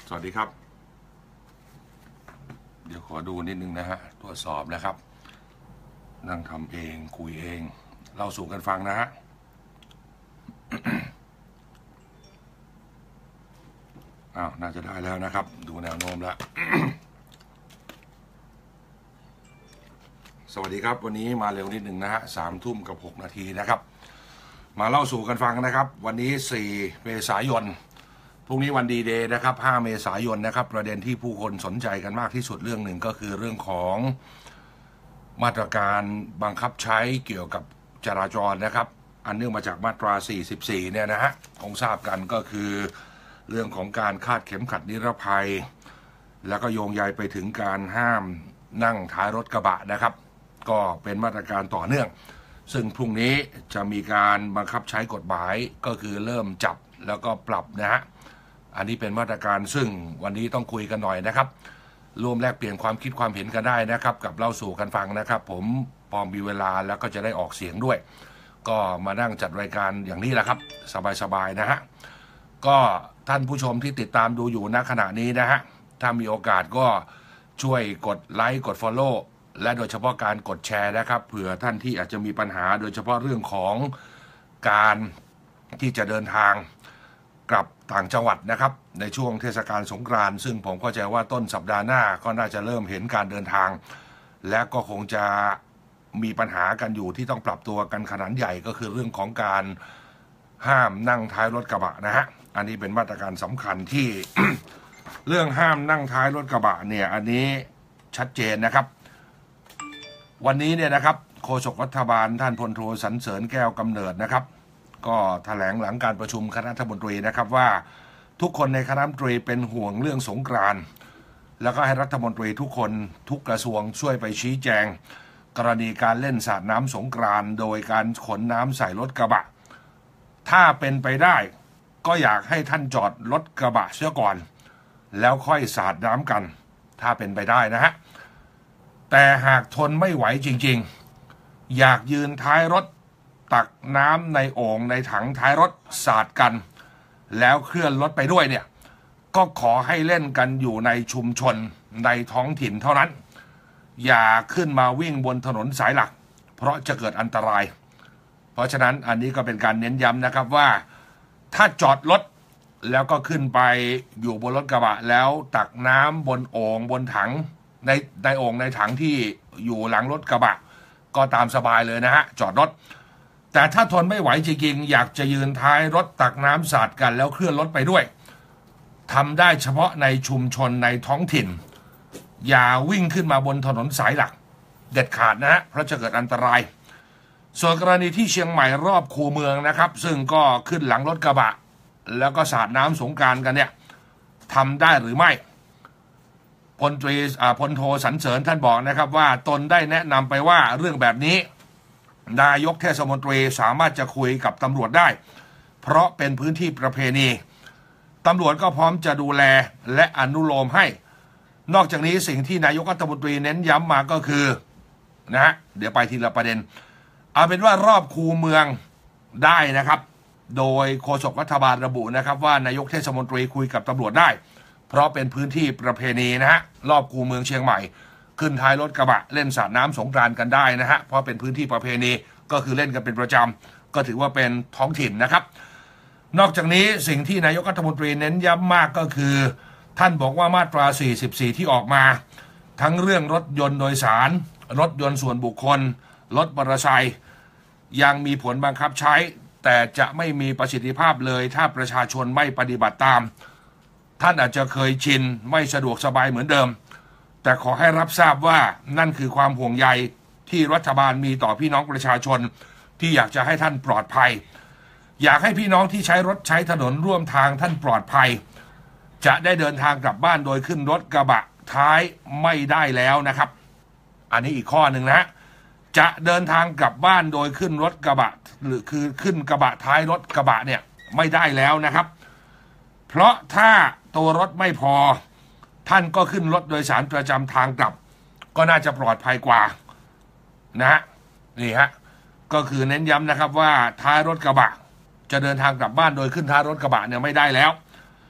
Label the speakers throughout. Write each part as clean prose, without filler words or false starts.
Speaker 1: สวัสดีครับเดี๋ยวขอดูนิดนึงนะฮะตรวจสอบนะครับนั่งทำเองคุยเองเล่าสู่กันฟังนะฮะ อ้าวน่าจะได้แล้วนะครับดูแนวโน้มแล้ว สวัสดีครับวันนี้มาเร็วนิดหนึ่งนะฮะ3:06 นาทีนะครับมาเล่าสู่กันฟังนะครับวันนี้4 เมษายนพรุ่งนี้วันดีเดย์นะครับ5 เมษายนนะครับประเด็นที่ผู้คนสนใจกันมากที่สุดเรื่องหนึ่งก็คือเรื่องของมาตรการบังคับใช้เกี่ยวกับจราจรนะครับอันเนื่องมาจากมาตรา44เนี่ยนะฮะคงทราบกันก็คือเรื่องของการคาดเข็มขัดนิรภัยแล้วก็โยงใยไปถึงการห้ามนั่งท้ายรถกระบะนะครับก็เป็นมาตรการต่อเนื่องซึ่งพรุ่งนี้จะมีการบังคับใช้กฎหมายก็คือเริ่มจับแล้วก็ปรับนะฮะอันนี้เป็นมาตรการซึ่งวันนี้ต้องคุยกันหน่อยนะครับร่วมแลกเปลี่ยนความคิดความเห็นกันได้นะครับกับเล่าสู่กันฟังนะครับผมพอมีเวลาแล้วก็จะได้ออกเสียงด้วยก็มานั่งจัดรายการอย่างนี้แหละครับสบายๆนะฮะก็ท่านผู้ชมที่ติดตามดูอยู่ณขณะนี้นะฮะถ้ามีโอกาสก็ช่วยกดไลค์กด Follow และโดยเฉพาะการกดแชร์นะครับเผื่อท่านที่อาจจะมีปัญหาโดยเฉพาะเรื่องของการที่จะเดินทางกลับต่างจังหวัดนะครับในช่วงเทศกาลสงกรานต์ซึ่งผมเข้าใจว่าต้นสัปดาห์หน้าก็น่าจะเริ่มเห็นการเดินทางและก็คงจะมีปัญหากันอยู่ที่ต้องปรับตัวกันขนาดใหญ่ก็คือเรื่องของการห้ามนั่งท้ายรถกระบะนะฮะอันนี้เป็นมาตรการสำคัญที่ เรื่องห้ามนั่งท้ายรถกระบะเนี่ยอันนี้ชัดเจนนะครับวันนี้เนี่ยนะครับโฆษกรัฐบาลท่านพลโทสรรเสริญแก้วกำเนิดนะครับก็แถลงหลังการประชุมคณะรัฐมนตรีนะครับว่าทุกคนในคณะรัฐมนตรีเป็นห่วงเรื่องสงกรานต์แล้วก็ให้รัฐมนตรีทุกคนทุกกระทรวงช่วยไปชี้แจงกรณีการเล่นสาดน้ำสงกรานต์โดยการขนน้ำใส่รถกระบะถ้าเป็นไปได้ก็อยากให้ท่านจอดรถกระบะเสียก่อนแล้วค่อยสาดน้ำกันถ้าเป็นไปได้นะฮะแต่หากทนไม่ไหวจริงๆอยากยืนท้ายรถตักน้ำในโอ่งในถังท้ายรถสาดกันแล้วเคลื่อนรถไปด้วยเนี่ยก็ขอให้เล่นกันอยู่ในชุมชนในท้องถิ่นเท่านั้นอย่าขึ้นมาวิ่งบนถนนสายหลักเพราะจะเกิดอันตรายเพราะฉะนั้นอันนี้ก็เป็นการเน้นย้ำนะครับว่าถ้าจอดรถแล้วก็ขึ้นไปอยู่บนรถกระบะแล้วตักน้ำบนโอ่งบนถังในโอ่งในถังที่อยู่หลังรถกระบะก็ตามสบายเลยนะฮะจอดรถแต่ถ้าทนไม่ไหวจริงๆอยากจะยืนท้ายรถตักน้ำสาดกันแล้วเคลื่อนรถไปด้วยทำได้เฉพาะในชุมชนในท้องถิ่นอย่าวิ่งขึ้นมาบนถนนสายหลักเด็ดขาดนะฮะเพราะจะเกิดอันตรายส่วนกรณีที่เชียงใหม่รอบคูเมืองนะครับซึ่งก็ขึ้นหลังรถกระบะแล้วก็สาดน้ำสงกรานต์กันเนี่ยทำได้หรือไม่พลโทสรรเสริญท่านบอกนะครับว่าตนได้แนะนำไปว่าเรื่องแบบนี้นายกเทศมนตรีสามารถจะคุยกับตำรวจได้เพราะเป็นพื้นที่ประเพณีตำรวจก็พร้อมจะดูแลและอนุโลมให้นอกจากนี้สิ่งที่นายกรัฐมนตรีเน้นย้ำมาก็คือนะฮะเดี๋ยวไปทีละประเด็นเอาเป็นว่ารอบคูเมืองได้นะครับโดยโฆษกรัฐบาลระบุนะครับว่านายกเทศมนตรีคุยกับตำรวจได้เพราะเป็นพื้นที่ประเพณีนะฮะรอบคูเมืองเชียงใหม่ขึ้นท้ายรถกระบะเล่นสาดน้ำสงกรานต์กันได้นะฮะเพราะเป็นพื้นที่ประเพณีก็คือเล่นกันเป็นประจำก็ถือว่าเป็นท้องถิ่นนะครับนอกจากนี้สิ่งที่นายกรัฐมนตรีเน้นย้ำมากก็คือท่านบอกว่ามาตรา44ที่ออกมาทั้งเรื่องรถยนต์โดยสารรถยนต์ส่วนบุคคลรถมอเตอร์ไซค์ยังมีผลบังคับใช้แต่จะไม่มีประสิทธิภาพเลยถ้าประชาชนไม่ปฏิบัติตามท่านอาจจะเคยชินไม่สะดวกสบายเหมือนเดิมแต่ขอให้รับทราบว่านั่นคือความห่วงใยที่รัฐบาลมีต่อพี่น้องประชาชนที่อยากจะให้ท่านปลอดภัยอยากให้พี่น้องที่ใช้รถใช้ถนนร่วมทางท่านปลอดภัยจะได้เดินทางกลับบ้านโดยขึ้นรถกระบะท้ายไม่ได้แล้วนะครับอันนี้อีกข้อหนึ่งนะจะเดินทางกลับบ้านโดยขึ้นรถกระบะหรือคือขึ้นกระบะท้ายรถกระบะเนี่ยไม่ได้แล้วนะครับเพราะถ้าตัวรถไม่พอท่านก็ขึ้นรถโดยสารประจำทางกลับก็น่าจะปลอดภัยกว่านะฮะนี่ฮะก็คือเน้นย้ำนะครับว่าท้ายรถกระบะจะเดินทางกลับบ้านโดยขึ้นท้ายรถกระบะเนี่ยไม่ได้แล้ว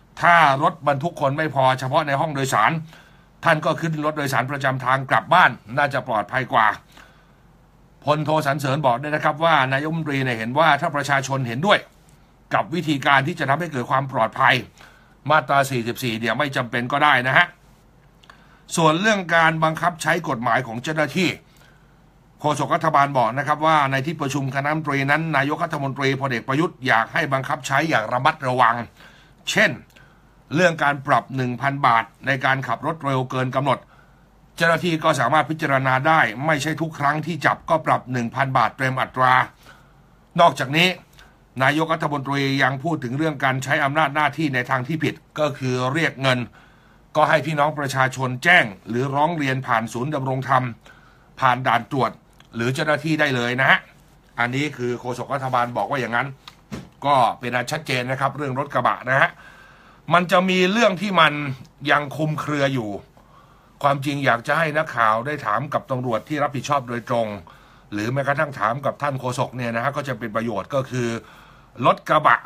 Speaker 1: ถ้ารถบรรทุกคนไม่พอเฉพาะในห้องโดยสารท่านก็ขึ้นรถโดยสารประจำทางกลับบ้านน่าจะปลอดภัยกว่าพลโทสรรเสริญบอกด้วยนะครับว่านายกรัฐมนตรีเห็นว่าถ้าประชาชนเห็นด้วยกับวิธีการที่จะทำให้เกิดความปลอดภัยมาตรา 44เนี่ยไม่จำเป็นก็ได้นะฮะส่วนเรื่องการบังคับใช้กฎหมายของเจ้าหน้าที่โฆษกรัฐบาลบอกนะครับว่าในที่ประชุมคณะรัฐมนตรีนั้นนายกรัฐมนตรีพลเอกประยุทธ์อยากให้บังคับใช้อย่างระมัดระวังเช่นเรื่องการปรับ 1,000 บาทในการขับรถเร็วเกินกำหนดเจ้าหน้าที่ก็สามารถพิจารณาได้ไม่ใช่ทุกครั้งที่จับก็ปรับ 1,000 บาทเต็มอัตรานอกจากนี้นายกรัฐมนตรียังพูดถึงเรื่องการใช้อำนาจหน้าที่ในทางที่ผิดก็คือเรียกเงินก็ให้พี่น้องประชาชนแจ้งหรือร้องเรียนผ่านศูนย์ดำรงธรรมผ่านด่านตรวจหรือเจ้าหน้าที่ได้เลยนะฮะอันนี้คือโฆษกรัฐบาลบอกว่าอย่างนั้นก็เป็นอันชัดเจนนะครับเรื่องรถกระบะนะฮะมันจะมีเรื่องที่มันยังคลุมเครืออยู่ความจริงอยากจะให้นักข่าวได้ถามกับตำรวจที่รับผิดชอบโดยตรงหรือแม้กระทั่งถามกับท่านโฆษกเนี่ยนะฮะก็จะเป็นประโยชน์ก็คือรถกระบะ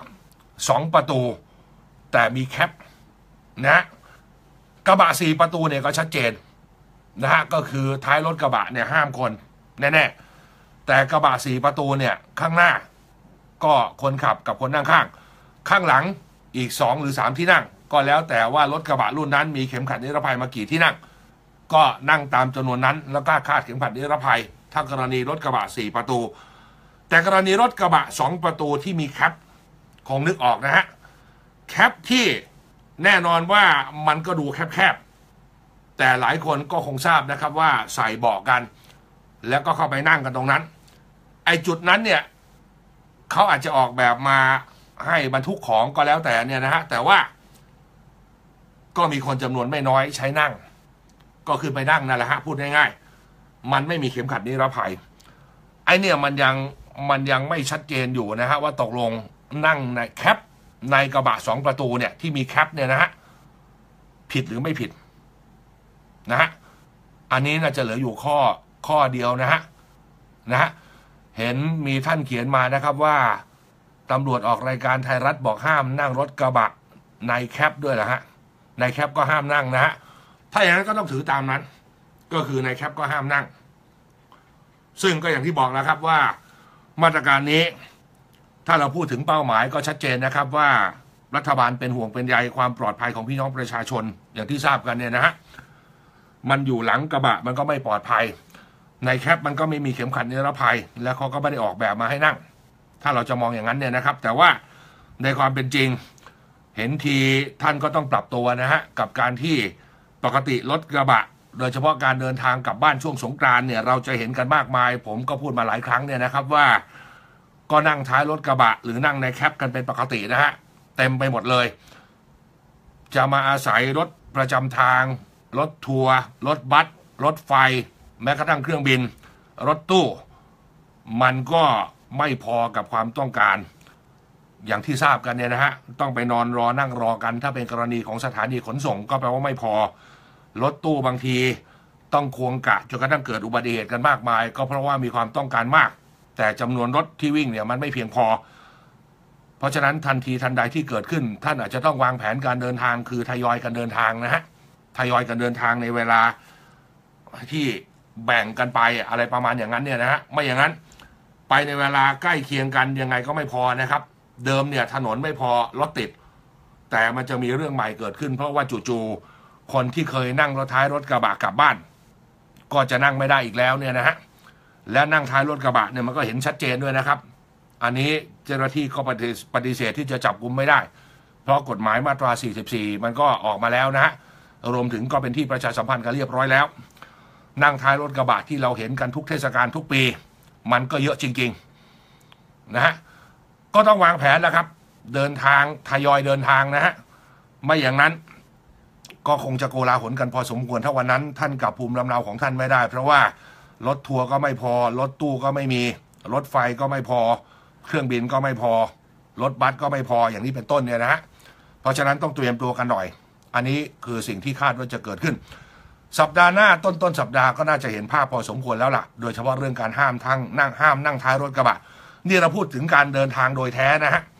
Speaker 1: 2 ประตูแต่มีแคปนะกระบะ4 ประตูเนี่ยก็ชัดเจนนะฮะก็คือท้ายรถกระบะเนี่ยห้ามคนแน่ๆแต่กระบะ4 ประตูเนี่ยข้างหน้าก็คนขับกับคนนั่งข้างหลังอีก2 หรือ 3ที่นั่งก็แล้วแต่ว่ารถกระบะรุ่นนั้นมีเข็มขัดนิรภัยมากี่ที่นั่งก็นั่งตามจำนวนนั้นแล้วก็คาดเข็มขัดนิรภัยถ้ากรณีรถกระบะ4 ประตูแต่กรณีรถกระบะ2 ประตูที่มีแคปคงนึกออกนะฮะแคปที่แน่นอนว่ามันก็ดูแคบๆแต่หลายคนก็คงทราบนะครับว่าใส่เบาะกันแล้วก็เข้าไปนั่งกันตรงนั้นไอ้จุดนั้นเนี่ยเขาอาจจะออกแบบมาให้บรรทุกของก็แล้วแต่เนี่ยนะฮะแต่ว่าก็มีคนจำนวนไม่น้อยใช้นั่งก็คือไปนั่งนั่นแหละฮะพูดง่ายๆมันไม่มีเข็มขัดนิรภัยไอ้เนี่ยมันยังไม่ชัดเจนอยู่นะฮะว่าตกลงนั่งในแคปในกระบะ2 ประตูเนี่ยที่มีแคปเนี่ยนะฮะผิดหรือไม่ผิดนะฮะอันนี้น่าจะเหลืออยู่ข้อเดียวนะฮะเห็นมีท่านเขียนมานะครับว่าตำรวจออกรายการไทยรัฐบอกห้ามนั่งรถกระบะในแคปด้วยเหรอฮะในแคปก็ห้ามนั่งนะฮะถ้าอย่างนั้นก็ต้องถือตามนั้นก็คือในแคปก็ห้ามนั่งซึ่งก็อย่างที่บอกแล้วครับว่ามาตรการนี้ถ้าเราพูดถึงเป้าหมายก็ชัดเจนนะครับว่ารัฐบาลเป็นห่วงเป็นใยความปลอดภัยของพี่น้องประชาชนอย่างที่ทราบกันเนี่ยนะฮะมันอยู่หลังกระบะมันก็ไม่ปลอดภัยในแคปมันก็ไม่มีเข็มขัดนิรภัยแล้วเขาก็ไม่ได้ออกแบบมาให้นั่งถ้าเราจะมองอย่างนั้นเนี่ยนะครับแต่ว่าในความเป็นจริงเห็นทีท่านก็ต้องปรับตัวนะฮะกับการที่ปกติรถกระบะโดยเฉพาะการเดินทางกลับบ้านช่วงสงกรานต์เนี่ยเราจะเห็นกันมากมายผมก็พูดมาหลายครั้งเนี่ยนะครับว่าก็นั่งท้ายรถกระบะหรือนั่งในแคปกันเป็นปกตินะฮะเต็มไปหมดเลยจะมาอาศัยรถประจำทางรถทัวร์รถบัสรถไฟแม้กระทั่งเครื่องบินรถตู้มันก็ไม่พอกับความต้องการอย่างที่ทราบกันเนี่ยนะฮะต้องไปนอนรอนั่งรอกันถ้าเป็นกรณีของสถานีขนส่งก็แปลว่าไม่พอรถตู้บางทีต้องควงกะจนกระทั่งเกิดอุบัติเหตุกันมากมายก็เพราะว่ามีความต้องการมากแต่จำนวนรถที่วิ่งเนี่ยมันไม่เพียงพอเพราะฉะนั้นทันทีทันใดที่เกิดขึ้นท่านอาจจะต้องวางแผนการเดินทางคือทยอยกันเดินทางนะฮะทยอยกันเดินทางในเวลาที่แบ่งกันไปอะไรประมาณอย่างนั้นเนี่ยนะฮะไม่อย่างนั้นไปในเวลาใกล้เคียงกันยังไงก็ไม่พอนะครับเดิมเนี่ยถนนไม่พอรถติดแต่มันจะมีเรื่องใหม่เกิดขึ้นเพราะว่าจู่ๆคนที่เคยนั่งรถท้ายรถกระบะกลับบ้านก็จะนั่งไม่ได้อีกแล้วเนี่ยนะฮะและนั่งท้ายรถกระบะเนี่ยมันก็เห็นชัดเจนด้วยนะครับอันนี้เจ้าหน้าที่ก็ปฏิเสธที่จะจับกุมไม่ได้เพราะกฎหมายมาตรา 44 มันก็ออกมาแล้วนะฮะรวมถึงก็เป็นที่ประชาสัมพันธ์กันเรียบร้อยแล้วนั่งท้ายรถกระบะที่เราเห็นกันทุกเทศกาลทุกปีมันก็เยอะจริงๆนะฮะก็ต้องวางแผนแล้วครับเดินทางทยอยเดินทางนะฮะไม่อย่างนั้นก็คงจะโกลาหลกันพอสมควรถ้าวันนั้นท่านกลับภูมิลำเนาของท่านไม่ได้เพราะว่ารถทัวร์ก็ไม่พอรถตู้ก็ไม่มีรถไฟก็ไม่พอเครื่องบินก็ไม่พอรถบัสก็ไม่พออย่างนี้เป็นต้นเนี่ยนะฮะเพราะฉะนั้นต้องเตรียมตัวกันหน่อยอันนี้คือสิ่งที่คาดว่าจะเกิดขึ้นสัปดาห์หน้าต้นสัปดาห์ก็น่าจะเห็นภาพพอสมควรแล้วล่ะโดยเฉพาะเรื่องการห้ามนั่งท้ายรถกระบะนี่เราพูดถึงการเดินทางโดยแท้นะฮะ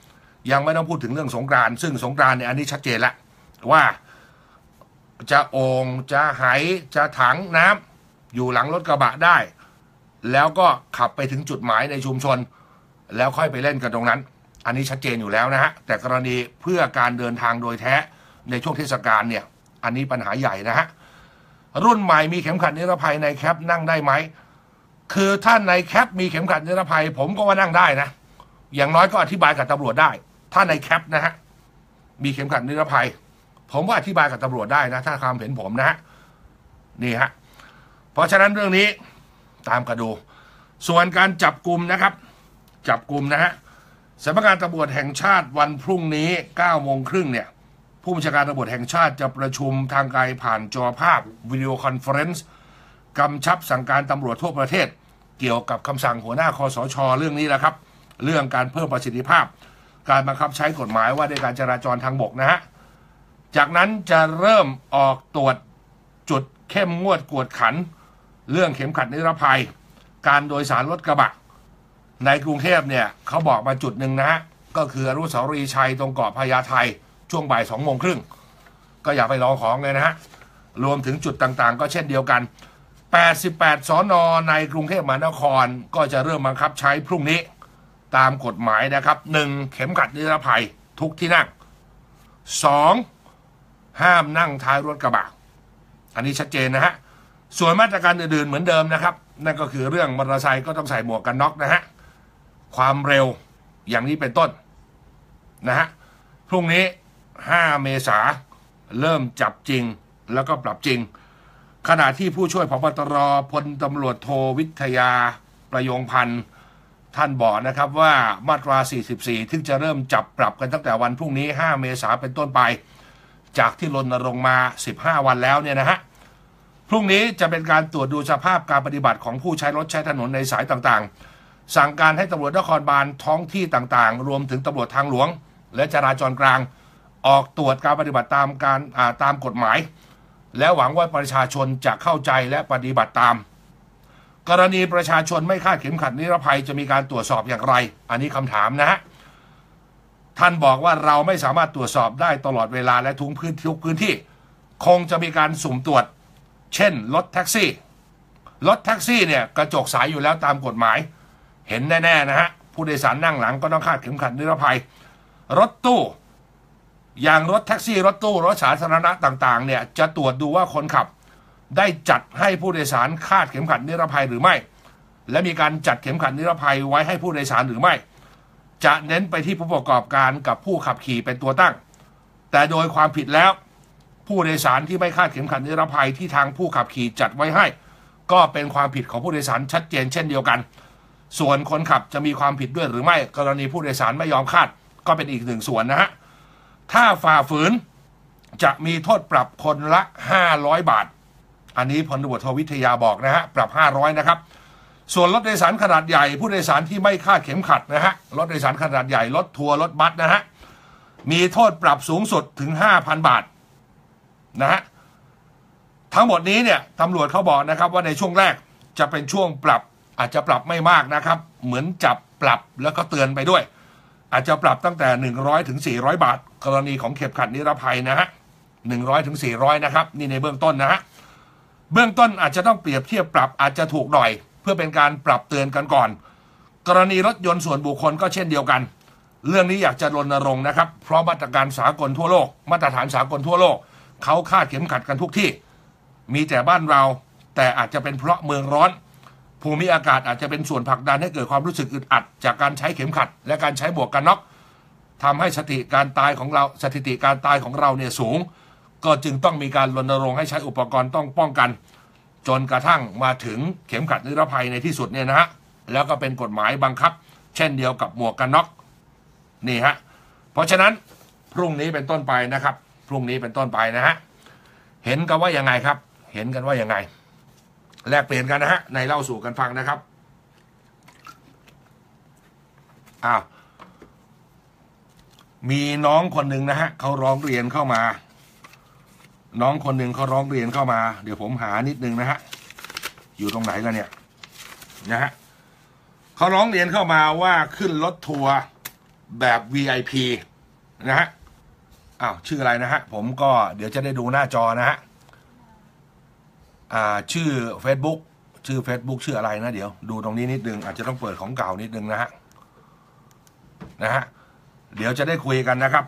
Speaker 1: ยังไม่ต้องพูดถึงเรื่องสงกรานต์ซึ่งสงกรานต์เนี่ยอันนี้ชัดเจนแล้วว่าจะโอ่งจะไหจะถังน้ำอยู่หลังรถกระบะได้แล้วก็ขับไปถึงจุดหมายในชุมชนแล้วค่อยไปเล่นกันตรงนั้นอันนี้ชัดเจนอยู่แล้วนะฮะแต่กรณีเพื่อการเดินทางโดยแท้ในช่วงเทศกาลเนี่ยอันนี้ปัญหาใหญ่นะฮะรุ่นใหม่มีเข็มขัดนิรภัยในแคปนั่งได้ไหมคือถ้าในแคปมีเข็มขัดนิรภัยผมก็ว่านั่งได้นะอย่างน้อยก็อธิบายกับตำรวจได้ถ้าในแคปนะฮะมีเข็มขัดนิรภัยผมว่าอธิบายกับตำรวจได้นะถ้าความเห็นผมนะฮะนี่ฮะเพราะฉะนั้นเรื่องนี้ตามกันดูส่วนการจับกลุ่มนะครับจับกลุ่มนะฮะสำนักงานตำรวจแห่งชาติวันพรุ่งนี้ 9:30 นเนี่ยผู้บัญชาการตำรวจแห่งชาติจะประชุมทางไกลผ่านจอภาพวิดีโอคอนเฟอเรนซ์กำชับสั่งการตำรวจทั่วประเทศเกี่ยวกับคำสั่งหัวหน้าคสช.เรื่องนี้แหละครับเรื่องการเพิ่มประสิทธิภาพการบังคับใช้กฎหมายว่าด้วยการจราจรทางบกนะฮะจากนั้นจะเริ่มออกตรวจจุดเข้มงวดกวดขันเรื่องเข็มขัดนิรภัยการโดยสารรถกระบะในกรุงเทพเนี่ยเขาบอกมาจุดหนึ่งนะฮะก็คืออนุสาวรีย์ชัยตรงเกาะพญาไทช่วงบ่าย 2:30 นก็อย่าไปรอของเลยนะฮะรวมถึงจุดต่างๆก็เช่นเดียวกัน88 สน.ในกรุงเทพมหานครก็จะเริ่มบังคับใช้พรุ่งนี้ตามกฎหมายนะครับ 1. เข็มขัดนิรภัยทุกที่นั่ง 2. ห้ามนั่งท้ายรถกระบะอันนี้ชัดเจนนะฮะส่วนมาตรการอื่นๆเหมือนเดิมนะครับนั่นก็คือเรื่องมอเตอร์ไซค์ก็ต้องใส่หมวกกันน็อกนะฮะความเร็วอย่างนี้เป็นต้นนะฮะพรุ่งนี้ 5 เมษายนเริ่มจับจริงแล้วก็ปรับจริงขณะที่ผู้ช่วยผบ.ตร.พลตำรวจโทวิทยาประโยงพันธ์ท่านบอกนะครับว่ามาตรา 44 ที่จะเริ่มจับปรับกันตั้งแต่วันพรุ่งนี้ 5 เมษายนเป็นต้นไปจากที่รณรงค์มา 15 วันแล้วเนี่ยนะฮะพรุ่งนี้จะเป็นการตรวจดูสภาพการปฏิบัติของผู้ใช้รถใช้ถนนในสายต่างๆสั่งการให้ตำรวจนครบาลท้องที่ต่างๆรวมถึงตำรวจทางหลวงและจราจรกลางออกตรวจการปฏิบัติตามกฎหมายและหวังว่าประชาชนจะเข้าใจและปฏิบัติตามกรณีประชาชนไม่คาดเข็มขัดนิรภัยจะมีการตรวจสอบอย่างไรอันนี้คำถามนะฮะท่านบอกว่าเราไม่สามารถตรวจสอบได้ตลอดเวลาและทุกพื้นที่คงจะมีการสุ่มตรวจเช่นรถแท็กซี่เนี่ยกระจกใสอยู่แล้วตามกฎหมายเห็นแน่ๆนะฮะผู้โดยสารนั่งหลังก็ต้องคาดเข็มขัดนิรภัยรถตู้อย่างรถแท็กซี่รถตู้รถสาธารณะต่างๆเนี่ยจะตรวจดูว่าคนขับได้จัดให้ผู้โดยสารคาดเข็มขัดนิรภัยหรือไม่และมีการจัดเข็มขัดนิรภัยไว้ให้ผู้โดยสารหรือไม่จะเน้นไปที่ผู้ประกอบการกับผู้ขับขี่เป็นตัวตั้งแต่โดยความผิดแล้วผู้โดยสารที่ไม่คาดเข็มขัดนิรภัยที่ทางผู้ขับขี่จัดไว้ให้ก็เป็นความผิดของผู้โดยสารชัดเจนเช่นเดียวกันส่วนคนขับจะมีความผิดด้วยหรือไม่กรณีผู้โดยสารไม่ยอมคาดก็เป็นอีกหนึ่งส่วนนะฮะถ้าฝ่าฝืนจะมีโทษปรับคนละ500 บาทอันนี้พลตำรวจโทวิทยาบอกนะฮะปรับ500นะครับส่วนรถโดยสารขนาดใหญ่ผู้โดยสารที่ไม่คาดเข็มขัดนะฮะรถโดยสารขนาดใหญ่รถทัวร์รถบัสนะฮะมีโทษปรับสูงสุดถึง 5,000 บาทนะฮะทั้งหมดนี้เนี่ยตำรวจเขาบอกนะครับว่าในช่วงแรกจะเป็นช่วงปรับอาจจะปรับไม่มากนะครับเหมือนจับปรับแล้วก็เตือนไปด้วยอาจจะปรับตั้งแต่100 ถึง 400 บาทกรณีของเข็มขัดนิรภัยนะฮะ100 ถึง 400นะครับนี่ในเบื้องต้นนะฮะเบื้องต้นอาจจะต้องเปรียบเทียบปรับอาจจะถูกหน่อยเพื่อเป็นการปรับเตือนกันก่อนกรณีรถยนต์ส่วนบุคคลก็เช่นเดียวกันเรื่องนี้อยากจะรณรงค์นะครับเพราะมาตรการสากลทั่วโลกมาตรฐานสากลทั่วโลกเขาคาดเข็มขัดกันทุกที่มีแต่บ้านเราแต่อาจจะเป็นเพราะเมืองร้อนภูมิอากาศอาจจะเป็นส่วนผลักดันให้เกิดความรู้สึกอึดอัดจากการใช้เข็มขัดและการใช้หมวกกันน็อกทำให้สถิติการตายของเราเนี่ยสูงก็จึงต้องมีการรณรงค์ให้ใช้อุปกรณ์ต้องป้องกันจนกระทั่งมาถึงเข็มขัดนิรภัยในที่สุดเนี่ยนะฮะแล้วก็เป็นกฎหมายบังคับเช่นเดียวกับหมวกกันน็อกนี่ฮะเพราะฉะนั้นพรุ่งนี้เป็นต้นไปนะครับพรุ่งนี้เป็นต้นไปนะฮะเห็นกันว่ายังไงครับเห็นกันว่ายังไงแลกเปลี่ยนกันนะฮะในเล่าสู่กันฟังนะครับมีน้องคนหนึ่งนะฮะเขาร้องเรียนเข้ามาน้องคนหนึ่งเขาร้องเรียนเข้ามาเดี๋ยวผมหานิดนึงนะฮะอยู่ตรงไหนกันเนี่ยนะฮะเขาร้องเรียนเข้ามาว่าขึ้นรถทัวร์แบบ VIP นะฮะอ้าวชื่ออะไรนะฮะผมก็เดี๋ยวจะได้ดูหน้าจอนะฮะชื่อ Facebook ชื่ออะไรนะเดี๋ยวดูตรงนี้นิดนึงอาจจะต้องเปิดของเก่านิดนึงนะฮะเดี๋ยวจะได้คุยกันนะครับ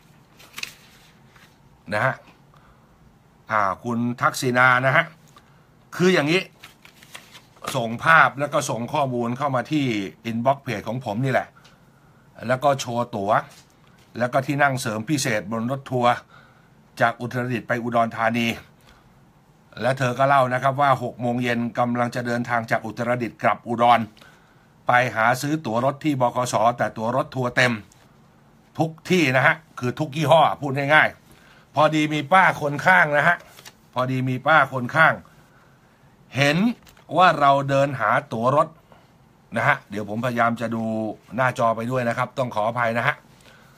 Speaker 1: นะฮะคุณทักษิณานะฮะคืออย่างนี้ส่งภาพแล้วก็ส่งข้อมูลเข้ามาที่อินบ็อกซ์เพจของผมนี่แหละแล้วก็โชว์ตั๋วแล้วก็ที่นั่งเสริมพิเศษบนรถทัวร์จากอุตรดิตถ์ไปอุดรธานีและเธอก็เล่านะครับว่า6 โมงเย็นกำลังจะเดินทางจากอุตรดิตถ์กลับอุดรไปหาซื้อตั๋วรถที่บขส.แต่ตั๋วรถทัวร์เต็มทุกที่นะฮะคือทุกยี่ห้อพูดง่ายๆพอดีมีป้าคนข้างนะฮะพอดีมีป้าคนข้างเห็นว่าเราเดินหาตั๋วรถนะฮะเดี๋ยวผมพยายามจะดูหน้าจอไปด้วยนะครับต้องขออภัยนะฮะ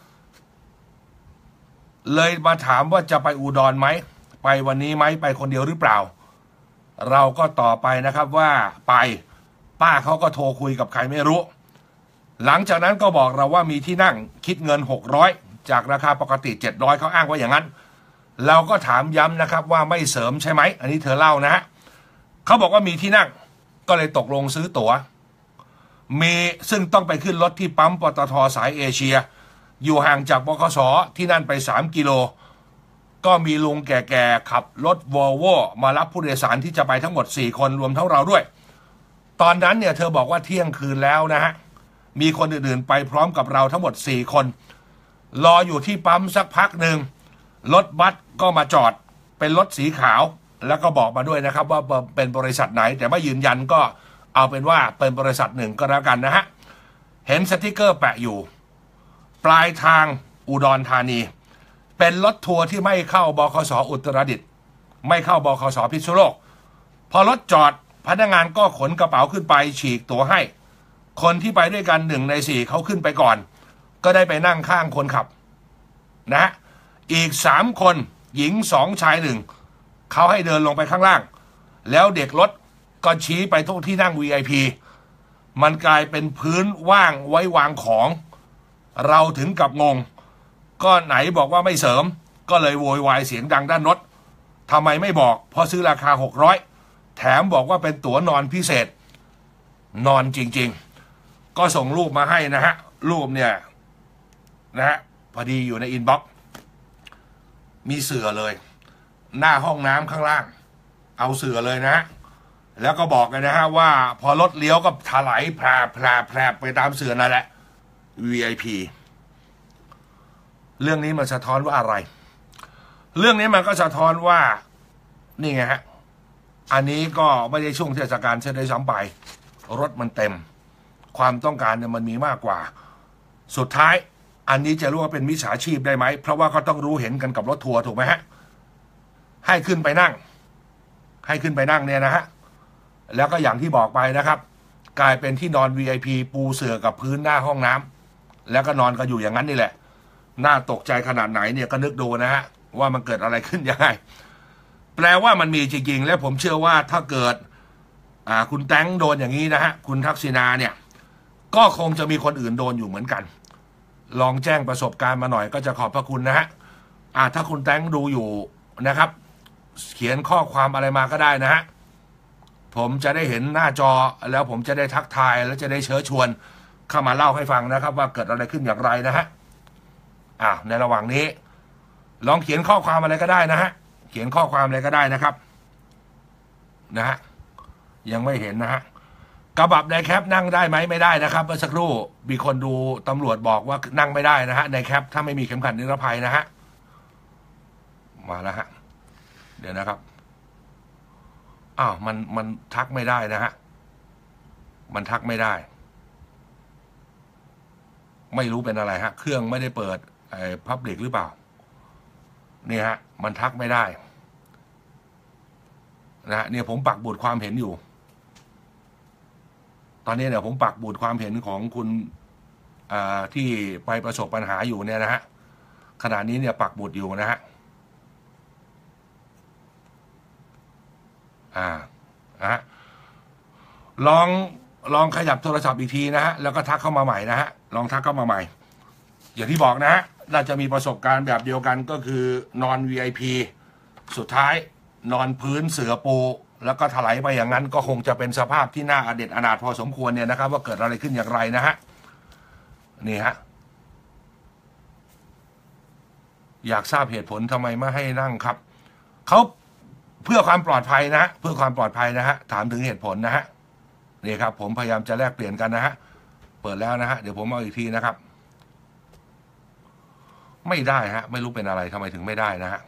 Speaker 1: เลยมาถามว่าจะไปอุดรไหมไปวันนี้ไหมไปคนเดียวหรือเปล่าเราก็ตอบไปนะครับว่าไปป้าเขาก็โทรคุยกับใครไม่รู้หลังจากนั้นก็บอกเราว่ามีที่นั่งคิดเงิน600จากราคาปกติ700เขาอ้างว่าอย่างนั้นเราก็ถามย้ำนะครับว่าไม่เสริมใช่ไหมอันนี้เธอเล่านะฮะเขาบอกว่ามีที่นั่งก็เลยตกลงซื้อตั๋วมีซึ่งต้องไปขึ้นรถที่ปั๊มปตท.สายเอเชียอยู่ห่างจากบขส.ที่นั่นไป3 กิโลก็มีลุงแก่ๆขับรถวอลโว่มารับผู้โดยสารที่จะไปทั้งหมด4 คนรวมทั้งเราด้วยตอนนั้นเนี่ยเธอบอกว่าเที่ยงคืนแล้วนะฮะมีคนอื่นๆไปพร้อมกับเราทั้งหมด4 คนรออยู่ที่ปั๊มสักพักหนึ่งรถบัสก็มาจอดเป็นรถสีขาวแล้วก็บอกมาด้วยนะครับว่าเป็นบริษัทไหนแต่ไม่ยืนยันก็เอาเป็นว่าเป็นบริษัทหนึ่งก็แล้วกันนะฮะเห็นสติกเกอร์แปะอยู่ปลายทางอุดรธานีเป็นรถทัวร์ที่ไม่เข้าบขส.อุตรดิตถ์ไม่เข้าบขส.พิษณุโลกพอรถจอดพนักงานก็ขนกระเป๋าขึ้นไปฉีกตั๋วให้คนที่ไปด้วยกัน1 ใน 4เขาขึ้นไปก่อนก็ได้ไปนั่งข้างคนขับนะอีก3 คนหญิง2 ชาย 1เขาให้เดินลงไปข้างล่างแล้วเด็กรถก็ชี้ไปทุกที่นั่ง VIP มันกลายเป็นพื้นว่างไว้วางของเราถึงกับงงก็ไหนบอกว่าไม่เสริมก็เลยโวยวายเสียงดังด้านรถทำไมไม่บอกเพราะซื้อราคา600แถมบอกว่าเป็นตั๋วนอนพิเศษนอนจริงๆก็ส่งรูปมาให้นะฮะรูปเนี่ยนะฮะพอดีอยู่ในอินบ็อกซ์มีเสื่อเลยหน้าห้องน้ำข้างล่างเอาเสื่อเลยนะฮะแล้วก็บอกเลยนะฮะว่าพอรถเลี้ยวก็ถลายแผลไปตามเสื่อนั่นแหละ VIP เรื่องนี้มันสะท้อนว่าอะไรเรื่องนี้มันก็สะท้อนว่านี่ไงฮะอันนี้ก็ไม่ได้ช่วงเทศกาลเช่นได้ซ้ำไปรถมันเต็มความต้องการเนี่ยมันมีมากกว่าสุดท้ายอันนี้จะรู้ว่าเป็นมิจฉาชีพได้ไหมเพราะว่าก็ต้องรู้เห็นกันกับรถทัวร์ถูกไหมฮะให้ขึ้นไปนั่งเนี่ยนะฮะแล้วก็อย่างที่บอกไปนะครับกลายเป็นที่นอน VIP ปูเสื่อกับพื้นหน้าห้องน้ำแล้วก็นอนกันอยู่อย่างนั้นนี่แหละน่าตกใจขนาดไหนเนี่ยก็นึกดูนะฮะว่ามันเกิดอะไรขึ้นยังไงแปลว่ามันมีจริงๆและผมเชื่อว่าถ้าเกิดคุณแตงโดนอย่างนี้นะฮะคุณทักษิณาเนี่ยก็คงจะมีคนอื่นโดนอยู่เหมือนกันลองแจ้งประสบการณ์มาหน่อยก็จะขอบพระคุณนะฮะถ้าคุณแตงดูอยู่นะครับเขียนข้อความอะไรมาก็ได้นะฮะผมจะได้เห็นหน้าจอแล้วผมจะได้ทักทายแล้วจะได้เชิญชวนเข้ามาเล่าให้ฟังนะครับว่าเกิดอะไรขึ้นอย่างไรนะฮะในระหว่างนี้ลองเขียนข้อความอะไรก็ได้นะฮะเขียนข้อความอะไรก็ได้นะครับนะฮะยังไม่เห็นนะฮะกระบะในแคปนั่งได้ไหมไม่ได้นะครับเมื่อสักครู่มีคนดูตำรวจบอกว่านั่งไม่ได้นะฮะในแคปถ้าไม่มีเข็มขัดนิรภัยนะฮะมาแล้วฮะเดี๋ยวนะครับมันทักไม่ได้นะฮะมันทักไม่ได้ไม่รู้เป็นอะไรฮะเครื่องไม่ได้เปิดพับลิกหรือเปล่านี่ฮะมันทักไม่ได้นะเนี่ยผมปักบุตรความเห็นอยู่ตอนนี้เนี่ยผมปักบุตรความเห็นของคุณที่ไปประสบปัญหาอยู่เนี่ยนะฮะขณะนี้เนี่ยปักบุตรอยู่นะฮะลองขยับโทรศัพท์อีกทีนะฮะแล้วก็ทักเข้ามาใหม่นะฮะลองทักเข้ามาใหม่อย่างที่บอกนะฮะน่าจะมีประสบการณ์แบบเดียวกันก็คือนอน VIP สุดท้ายนอนพื้นเสือปูแล้วก็ถลายไปอย่างนั้นก็คงจะเป็นสภาพที่น่าอเด็ดอนาถพอสมควรเนี่ยนะครับว่าเกิดอะไรขึ้นอย่างไรนะฮะนี่ฮะอยากทราบเหตุผลทำไมไม่ให้นั่งครับเขาเพื่อความปลอดภัยนะฮะเพื่อความปลอดภัยนะฮะถามถึงเหตุผลนะฮะนี่ครับผมพยายามจะแลกเปลี่ยนกันนะฮะเปิดแล้วนะฮะเดี๋ยวผมเอาอีกทีนะครับไม่ได้ฮะไม่รู้เป็นอะไรทำไมถึงไม่ได้นะฮะ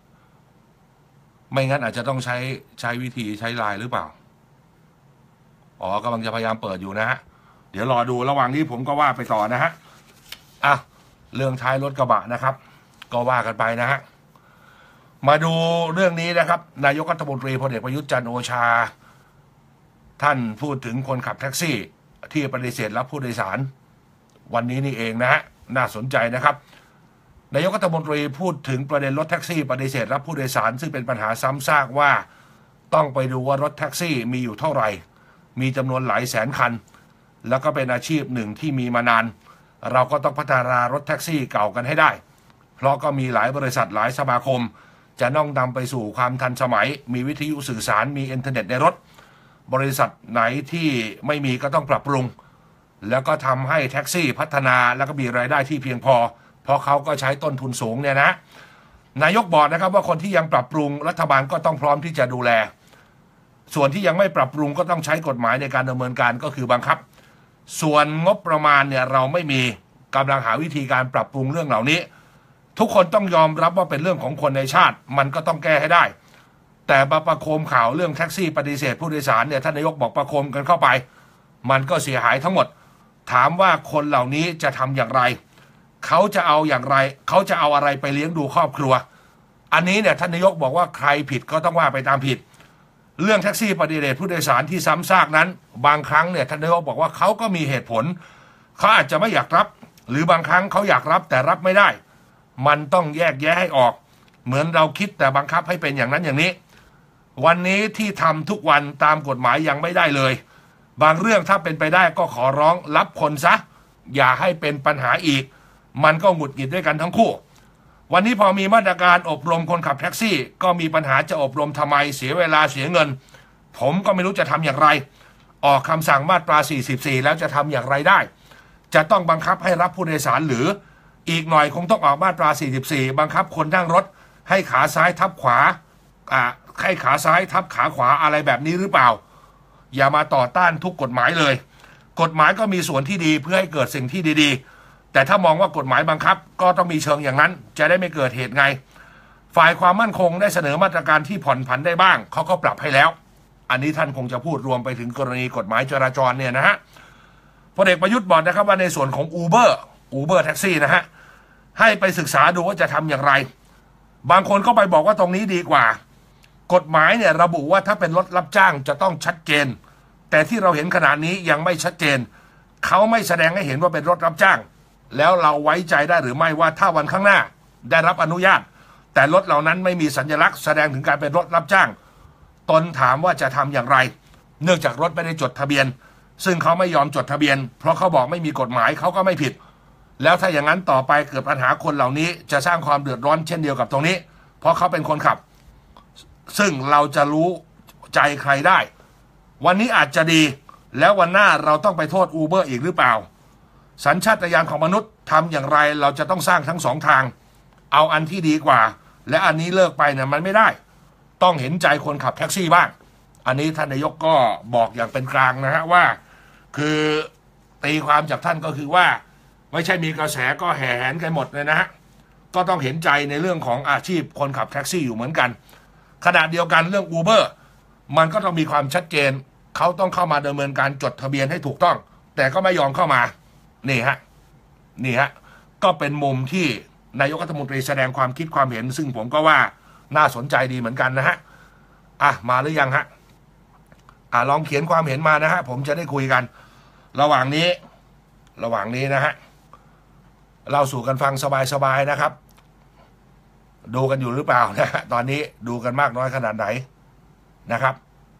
Speaker 1: ไม่งั้นอาจจะต้องใช้วิธีใช้ไลน์หรือเปล่าอ๋อกำลังจะพยายามเปิดอยู่นะฮะเดี๋ยวรอดูระหว่างนี้ผมก็ว่าไปต่อนะฮะอ่ะเรื่องท้ายรถกระบะนะครับก็ว่ากันไปนะฮะมาดูเรื่องนี้นะครับนายกรัฐมนตรีพลเอกประยุทธ์จันทร์โอชาท่านพูดถึงคนขับแท็กซี่ที่ปฏิเสธรับผู้โดยสารวันนี้นี่เองนะฮะน่าสนใจนะครับนายกรัฐมนตรีพูดถึงประเด็นรถแท็กซี่ปฏิเสธรับผู้โดยสารซึ่งเป็นปัญหาซ้ำซากว่าต้องไปดูว่ารถแท็กซี่มีอยู่เท่าไหร่มีจำนวนหลายแสนคันแล้วก็เป็นอาชีพหนึ่งที่มีมานานเราก็ต้องพัฒนารถแท็กซี่เก่ากันให้ได้เพราะก็มีหลายบริษัทหลายสมาคมจะน้องนำไปสู่ความทันสมัยมีวิทยุสื่อสารมีอินเทอร์เน็ตในรถบริษัทไหนที่ไม่มีก็ต้องปรับปรุงแล้วก็ทำให้แท็กซี่พัฒนาแล้วก็มีรายได้ที่เพียงพอเพราะเขาก็ใช้ต้นทุนสูงเนี่ยนะนายกบอกนะครับว่าคนที่ยังปรับปรุงรัฐบาลก็ต้องพร้อมที่จะดูแลส่วนที่ยังไม่ปรับปรุงก็ต้องใช้กฎหมายในการดำเนินการก็คือบังคับส่วนงบประมาณเนี่ยเราไม่มีกำลังหาวิธีการปรับปรุงเรื่องเหล่านี้ทุกคนต้องยอมรับว่าเป็นเรื่องของคนในชาติมันก็ต้องแก้ให้ได้แต่ประโคมข่าวเรื่องแท็กซี่ปฏิเสธผู้โดยสารเนี่ยท่านนายกบอกประโคมกันเข้าไปมันก็เสียหายทั้งหมดถามว่าคนเหล่านี้จะทำอย่างไรเขาจะเอาอย่างไรเขาจะเอาอะไรไปเลี้ยงดูครอบครัวอันนี้เนี่ยท่านนายกบอกว่าใครผิดก็ต้องว่าไปตามผิดเรื่องแท็กซี่ปฏิเสธผู้โดยสารที่ซ้ำซากนั้นบางครั้งเนี่ยท่านนายกบอกว่าเขาก็มีเหตุผลเขาอาจจะไม่อยากรับหรือบางครั้งเขาอยากรับแต่รับไม่ได้มันต้องแยกแยะให้ออกเหมือนเราคิดแต่บังคับให้เป็นอย่างนั้นอย่างนี้วันนี้ที่ทำทุกวันตามกฎหมายยังไม่ได้เลยบางเรื่องถ้าเป็นไปได้ก็ขอร้องรับคนซะอย่าให้เป็นปัญหาอีกมันก็หงุดหงิดด้วยกันทั้งคู่วันนี้พอมีมาตรการอบรมคนขับแท็กซี่ก็มีปัญหาจะอบรมทำไมเสียเวลาเสียเงินผมก็ไม่รู้จะทำอย่างไรออกคำสั่งมาตรา44แล้วจะทำอย่างไรได้จะต้องบังคับให้รับผู้โดยสารหรืออีกหน่อยคงต้องออกมาตรา44บังคับคนนั่งรถให้ขาซ้ายทับขวาให้ขาซ้ายทับขาขวาอะไรแบบนี้หรือเปล่าอย่ามาต่อต้านทุกกฎหมายเลยกฎหมายก็มีส่วนที่ดีเพื่อให้เกิดสิ่งที่ดีๆแต่ถ้ามองว่ากฎหมายบังคับก็ต้องมีเชิงอย่างนั้นจะได้ไม่เกิดเหตุไงฝ่ายความมั่นคงได้เสนอมาตรการที่ผ่อนผันได้บ้างเขาก็ปรับให้แล้วอันนี้ท่านคงจะพูดรวมไปถึงกรณีกฎหมายจราจรเนี่ยนะฮะพลเอกประยุทธ์บอกนะครับว่าในส่วนของอูเบอร์แท็กซี่นะฮะให้ไปศึกษาดูว่าจะทำอย่างไรบางคนก็ไปบอกว่าตรงนี้ดีกว่ากฎหมายเนี่ยระบุว่าถ้าเป็นรถรับจ้างจะต้องชัดเจนแต่ที่เราเห็นขนาดนี้ยังไม่ชัดเจนเขาไม่แสดงให้เห็นว่าเป็นรถรับจ้างแล้วเราไว้ใจได้หรือไม่ว่าถ้าวันข้างหน้าได้รับอนุญาตแต่รถเหล่านั้นไม่มีสัญลักษณ์แสดงถึงการเป็นรถรับจ้างตนถามว่าจะทำอย่างไรเนื่องจากรถไม่ได้จดทะเบียนซึ่งเขาไม่ยอมจดทะเบียนเพราะเขาบอกไม่มีกฎหมายเขาก็ไม่ผิดแล้วถ้าอย่างนั้นต่อไปเกิดปัญหาคนเหล่านี้จะสร้างความเดือดร้อนเช่นเดียวกับตรงนี้เพราะเขาเป็นคนขับซึ่งเราจะรู้ใจใครได้วันนี้อาจจะดีแล้ววันหน้าเราต้องไปโทษอูเบอร์อีกหรือเปล่าสัญชาตญาณของมนุษย์ทำอย่างไรเราจะต้องสร้างทั้งสองทางเอาอันที่ดีกว่าและอันนี้เลิกไปเนี่ยมันไม่ได้ต้องเห็นใจคนขับแท็กซี่บ้างอันนี้ท่านนายกก็บอกอย่างเป็นกลางนะฮะว่าคือตีความจากท่านก็คือว่าไม่ใช่มีกระแสก็แห่แหนกันหมดเลยนะฮะก็ต้องเห็นใจในเรื่องของอาชีพคนขับแท็กซี่อยู่เหมือนกันขณะเดียวกันเรื่องอูเบอร์มันก็ต้องมีความชัดเจนเขาต้องเข้ามาดำเนินการจดทะเบียนให้ถูกต้องแต่ก็ไม่ยอมเข้ามานี่ฮะก็เป็นมุมที่นายกรัฐมนตรีแสดงความคิดความเห็นซึ่งผมก็ว่าน่าสนใจดีเหมือนกันนะฮะมาหรือยังฮะลองเขียนความเห็นมานะฮะผมจะได้คุยกันระหว่างนี้นะฮะเราสู่กันฟังสบายๆนะครับดูกันอยู่หรือเปล่านะฮะตอนนี้ดูกันมากน้อยขนาดไหนนะครับ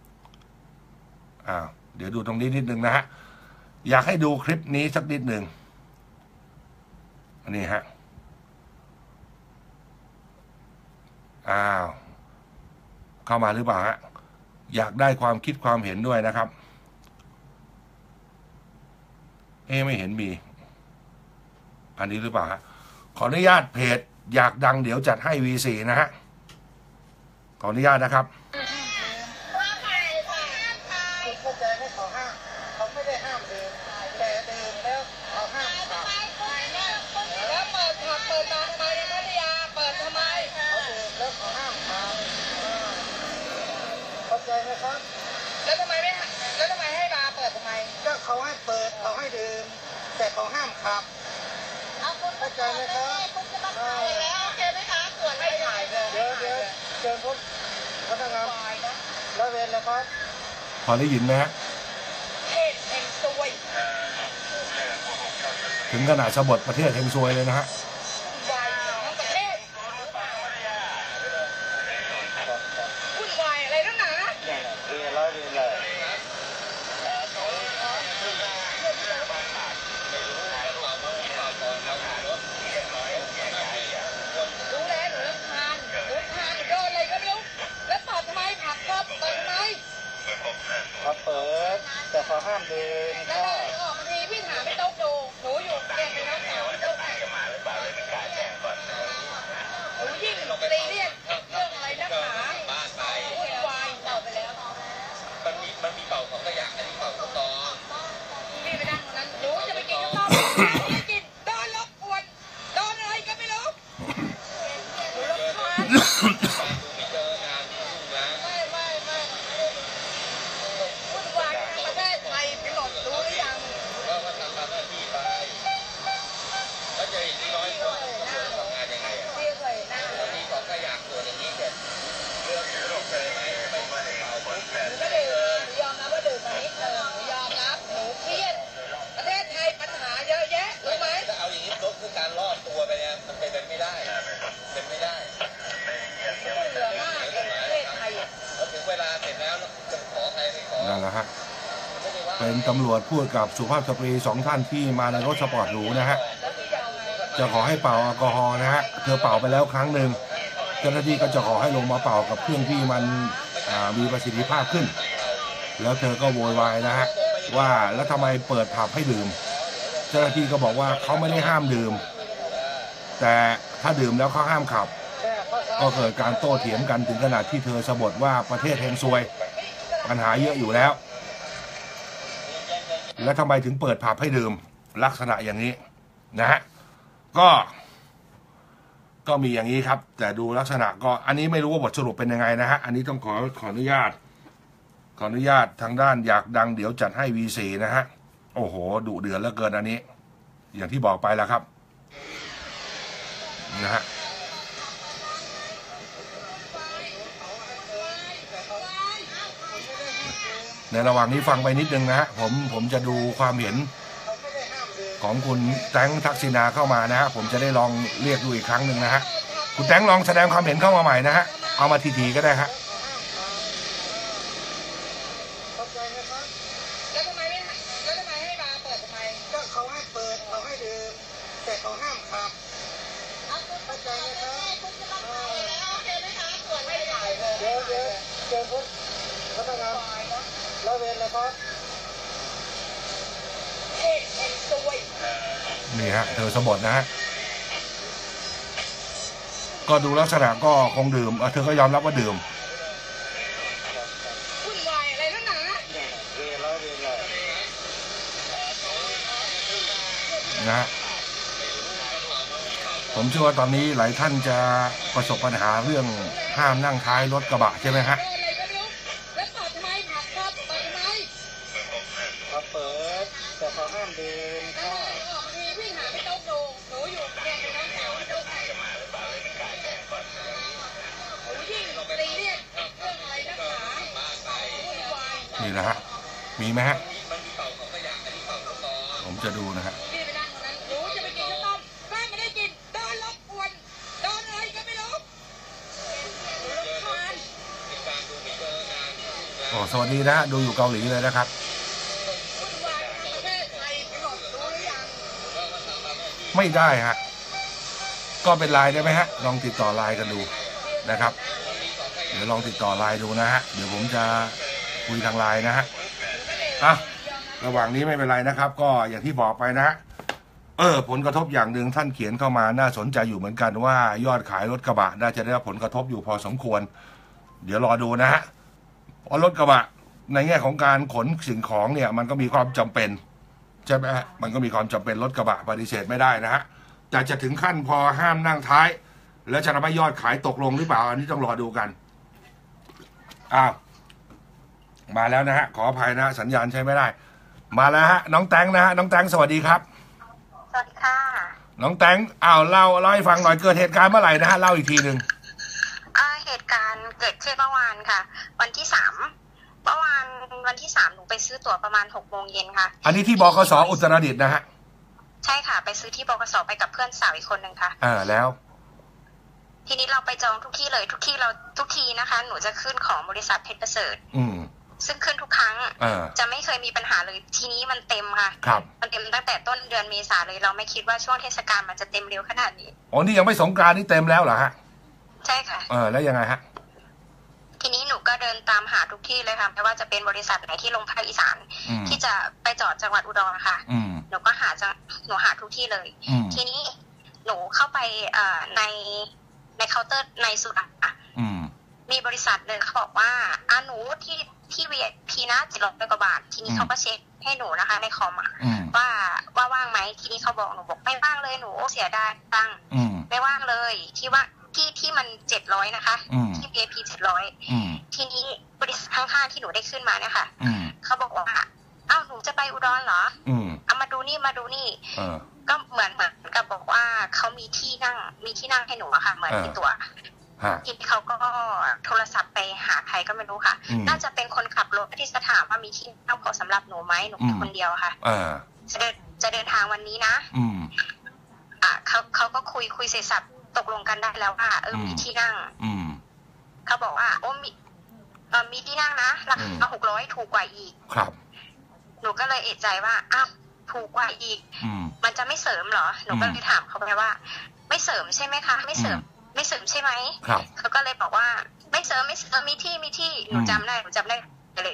Speaker 1: เดี๋ยวดูตรงนี้นิดนึงนะฮะอยากให้ดูคลิปนี้สักนิดหนึ่งอันนี้ฮะอ้าวเข้ามาหรือเปล่าฮะอยากได้ความคิดความเห็นด้วยนะครับไม่เห็นมีอันนี้หรือเปล่าฮะขออนุญาตเพจอยากดังเดี๋ยวจัดให้ V4 นะฮะขออนุญาตนะครับ
Speaker 2: เข้าใจให้เขาห้ามเขาไม่ได้ห้ามดื่มแต่ดื่มแล้วเขาห้ามขับ
Speaker 3: แล้วเปิดผับเปิดมาทำไมในพัทยาเปิดทำไม
Speaker 2: เขาดื่มแล้วเขาห้ามขับเข้าใจไหมครับ
Speaker 3: แล้วทำไมให้บาร์เปิดทำไม
Speaker 2: ก็เขาให้เปิดเขาให้ดื่มแต่เขาห้ามขับเข้าใจไหมครับ
Speaker 3: คุณจะมาขายแล้วโอเคไหมคะส่วนไม่ถ่ายเลย
Speaker 2: เดี๋ยวเชิญพนักงานละเว้นแล้วครับ
Speaker 1: พอได้ยินไหมฮะ
Speaker 3: เฮงซวย
Speaker 1: ถึงขนาดสะบดประเทศเฮงซวยเลยนะฮะ
Speaker 3: วุ่นวายอะไรนักหนารู้แล้วหนูรำคาญโดนอะไรก็ไม่รู้แล้วเปิดทำไมผับครับเปิดทำไม
Speaker 2: เขาเปิดแต่เขาห้ามดื่ม
Speaker 3: แล้วออกมาทีพี่ถามพี่โต๊ะดูหนูอยู่แกเป็นน้องสาวพี่โต๊ะหนูยิ่งตีเรียกเรื่องอะไรนักหนาวุ่นวายเป่าไปแล้ว
Speaker 4: มันมีเป่าของกระยางอันนี้เป่าของตอง
Speaker 3: พี่ไปนั่งตรงนั้นหนูจะไปกินข้าวต้มไม่กินโดนรบกวนโดนอะไรก็ไม่รู้หนูรำคาญ
Speaker 4: ไม่เจองานนะ
Speaker 3: ไม่วุ่นวายทั้งประเทศไทยไปหมดรู้หรือยัง
Speaker 4: ก็มาทำหน้าที่ไปแล้วจะเห็นที่ร้อยคนทำงานยังไงอ่ะ
Speaker 3: พี่เคยหน้า
Speaker 4: วันนี้ของกระยางตัวอย่างนี้เสร็จเรื่องหนูเคยไหมไม่เป่าปุ๊บ
Speaker 3: หนูก็ดื่มยอมรับว่าดื่มมานิดนึงหนูยอมรับหนูเครียดประเทศไทยปัญหาเยอะแยะรู้ไหม
Speaker 4: ถ้าเอาอย่างนี้ลดคือการรอดตัวไปเนี่ยมันเป็นไม่ได้เป็นไม่ได้
Speaker 3: เหลือมากประเทศไทย
Speaker 4: แล้วถึงเวลาเสร็จแล้วจะขอใครไม่ขอ
Speaker 1: นั่นแหละฮะเป็นตำรวจพูดกับสุภาพสตรี2 ท่านที่มาในรถสปอร์ตหรูนะฮะจะขอให้เป่าแอลกอฮอล์นะฮะเธอเป่าไปแล้วครั้งหนึ่งเจ้าหน้าที่ก็จะขอให้ลงมาเป่ากับเครื่องที่มันมีประสิทธิภาพขึ้นแล้วเธอก็โวยวายนะฮะว่าแล้วทำไมเปิดผับให้ดื่มเจ้าหน้าที่ก็บอกว่าเขาไม่ได้ห้ามดื่มแต่ถ้าดื่มแล้วเขาห้ามขับก็เกิดการโต้เถียงกันถึงขนาดที่เธอสะบดว่าประเทศเฮงซวยปัญหาเยอะอยู่แล้วแล้วทำไมถึงเปิดผับให้ดื่มลักษณะอย่างนี้นะฮะก็มีอย่างนี้ครับแต่ดูลักษณะก็อันนี้ไม่รู้ว่าบทสรุปเป็นยังไงนะฮะอันนี้ต้องขออนุญาตทางด้านอยากดังเดี๋ยวจัดให้ V4 นะฮะโอ้โหดุเดือดเหลือเกินอันนี้อย่างที่บอกไปแล้วครับนะฮะในระหว่างนี้ฟังไปนิดนึงนะฮะผมจะดูความเห็นของคุณแตงทักษิณาเข้ามานะฮะผมจะได้ลองเรียกดูอีกครั้งหนึ่งนะฮะคุณแตงลองแสดงความเห็นเข้ามาใหม่นะฮะเอามาทีๆก็ได้ฮะ
Speaker 3: แล้วทำไมให้บาร์เปิดทำไม
Speaker 2: ก็เขาให้เปิดเขาให้ดื่มแต่เขาห้ามขับเข้าใจไหมครับ
Speaker 3: คุณจะมาขายแล้วโอเคไหมคะส่วนไม่ถ่ายเลย
Speaker 2: เดี๋ยวเชิญพนักงานละเว้นแล้วครับ
Speaker 3: เฮงซวย
Speaker 1: นี่ฮะเธอสะบดนะฮะก็ดูลักษณะก็คงดื่มเธอก็ยอมรับว่าดื่ม
Speaker 3: วุ่นวายอะไรนักหนา
Speaker 1: นะฮะผมเชื่อว่าตอนนี้หลายท่านจะประสบปัญหาเรื่องห้ามนั่งท้ายรถกระบะใช่ไหมฮะ
Speaker 3: แล้วเปิดทำไมผับครับเปิดทำไม
Speaker 2: เขาเปิดแต่เขาห้ามดื่ม
Speaker 3: ออกมาทีพี่ถามพี่โต๊ะดูหนูอยู่แกเป็นน้องสาวพี่โต๊ะหนูยิ่งตีเรียกเรื่องอะไรนักหนาวุ่นวาย
Speaker 1: นี่นะฮะมีไหมฮะผมจะดูนะฮะ
Speaker 3: พี่ไปนั่งตรงนั้นหนูจะไปกินข้าวต้มแม่ไม่ได้กินโดนรบกวนโดนอะไรก็ไม่รู้หนูรำคาญ
Speaker 1: โอ้สวัสดีนะดูอยู่เกาหลีเลยนะครับไม่ได้ฮะก็เป็นไลน์ได้ไหมฮะลองติดต่อไลน์กันดูนะครับเดี๋ยวลองติดต่อไลน์ดูนะฮะเดี๋ยวผมจะคุยทางไลน์นะฮะระหว่างนี้ไม่เป็นไรนะครับ ก็อย่างที่บอกไปนะฮะผลกระทบอย่างหนึ่งท่านเขียนเข้ามาน่าสนใจอยู่เหมือนกันว่ายอดขายรถกระบะน่าจะได้รับผลกระทบอยู่พอสมควรเดี๋ยวรอดูนะฮะเพราะรถกระบะในแง่ของการขนสิ่งของเนี่ยมันก็มีความจำเป็นใช่ไหมฮะมันก็มีความจำเป็นรถกระบะปฏิเสธไม่ได้นะฮะแต่จะถึงขั้นพอห้ามนั่งท้ายแล้วจะทำให้ยอดขายตกลงหรือเปล่าอันนี้ต้องรอดูกันมาแล้วนะฮะขออภัยนะสัญญาณใช้ไม่ได้มาแล้วฮะน้องแตงนะฮะน้องแตงสวัสดีครับ
Speaker 3: สวัสดีค่ะ
Speaker 1: น้องแตงเล่าให้ฟังหน่อยเกิดเหตุการณ์เมื่อไหร่นะฮะเล่าอีกทีหนึ่ง
Speaker 3: เหตุการณ์เกิดขึ้นเมื่อวานค่ะวันที่3เมื่อวานวันที่3หนูไปซื้อตั๋วประมาณ6 โมงเย็นค่ะ
Speaker 1: อันนี้ที่บขส.อุตรดิตถ์นะฮะ
Speaker 3: ใช่ค่ะไปซื้อที่บขส.ไปกับเพื่อนสาวอีกคนนึงค่ะ
Speaker 1: แล้ว
Speaker 3: ทีนี้เราไปจองทุกที่เลยทุกที่นะคะหนูจะขึ้นของบริษัทเพชรประเสริฐซึ่งขึ้นทุกครั้งจะไม่เคยมีปัญหาเลยทีนี้มันเต็มค่ะมันเต็มตั้งแต่ต้นเดือนเมษาเลยเราไม่คิดว่าช่วงเทศกาลมันจะเต็มเร็วขนาดนี้
Speaker 1: อ๋อนี่ยังไม่สงกรานต์นี่เต็มแล้วเหรอฮะ
Speaker 3: ใช่ค่ะ
Speaker 1: แล้วยังไงฮะ
Speaker 3: ทีนี้หนูก็เดินตามหาทุกที่เลยค่ะไม่ว่าจะเป็นบริษัทไหนที่ลงภาคอีสานที่จะไปจอดจังหวัดอุดรค่ะหนูก็หาทุกที่เลยทีนี้หนูเข้าไปในเคาน์เตอร์ในสุดมีบริษัทเลยเขาบอกว่าหนูที่ VIP นะ700 กว่าบาททีนี้เขาก็เช็คให้หนูนะคะในคอมว่าว่างไหมทีนี้เขาบอกหนูบอกไม่ว่างเลยหนูเสียดายตังค์ไม่ว่างเลยที่มัน700นะคะที่ VIP 700ทีนี้บริษัทข้างๆที่หนูได้ขึ้นมาเนี่ยค่ะเขาบอกว่าหนูจะไปอุดรเหรอมาดูนี่ก็เหมือนกับบอกว่าเขามีที่นั่งให้หนูอะค่ะเหมือนมีตัวทีนี้เขาก็โทรศัพท์ไปหาใครก็ไม่รู้ค่ะน่าจะเป็นคนขับรถที่จะถามว่ามีที่นั่งพอสำหรับหนูไหมหนูเป็นคนเดียวค่ะจะเดินทางวันนี้นะเขาก็คุยเสร็จสับตกลงกันได้แล้วว่ามีที่นั่งเขาบอกว่ามีที่นั่งนะราคา600ถูกกว่าอีก
Speaker 1: ครับ
Speaker 3: หนูก็เลยเอะใจว่าถูกกว่าอีกมันจะไม่เสริมเหรอหนูก็เลยถามเขาไปว่าไม่เสริมใช่ไหมคะไม่เสริมใช่ไหมเขาก็เลยบอกว่าไม่เสริมมีที่หนูจำได้เลย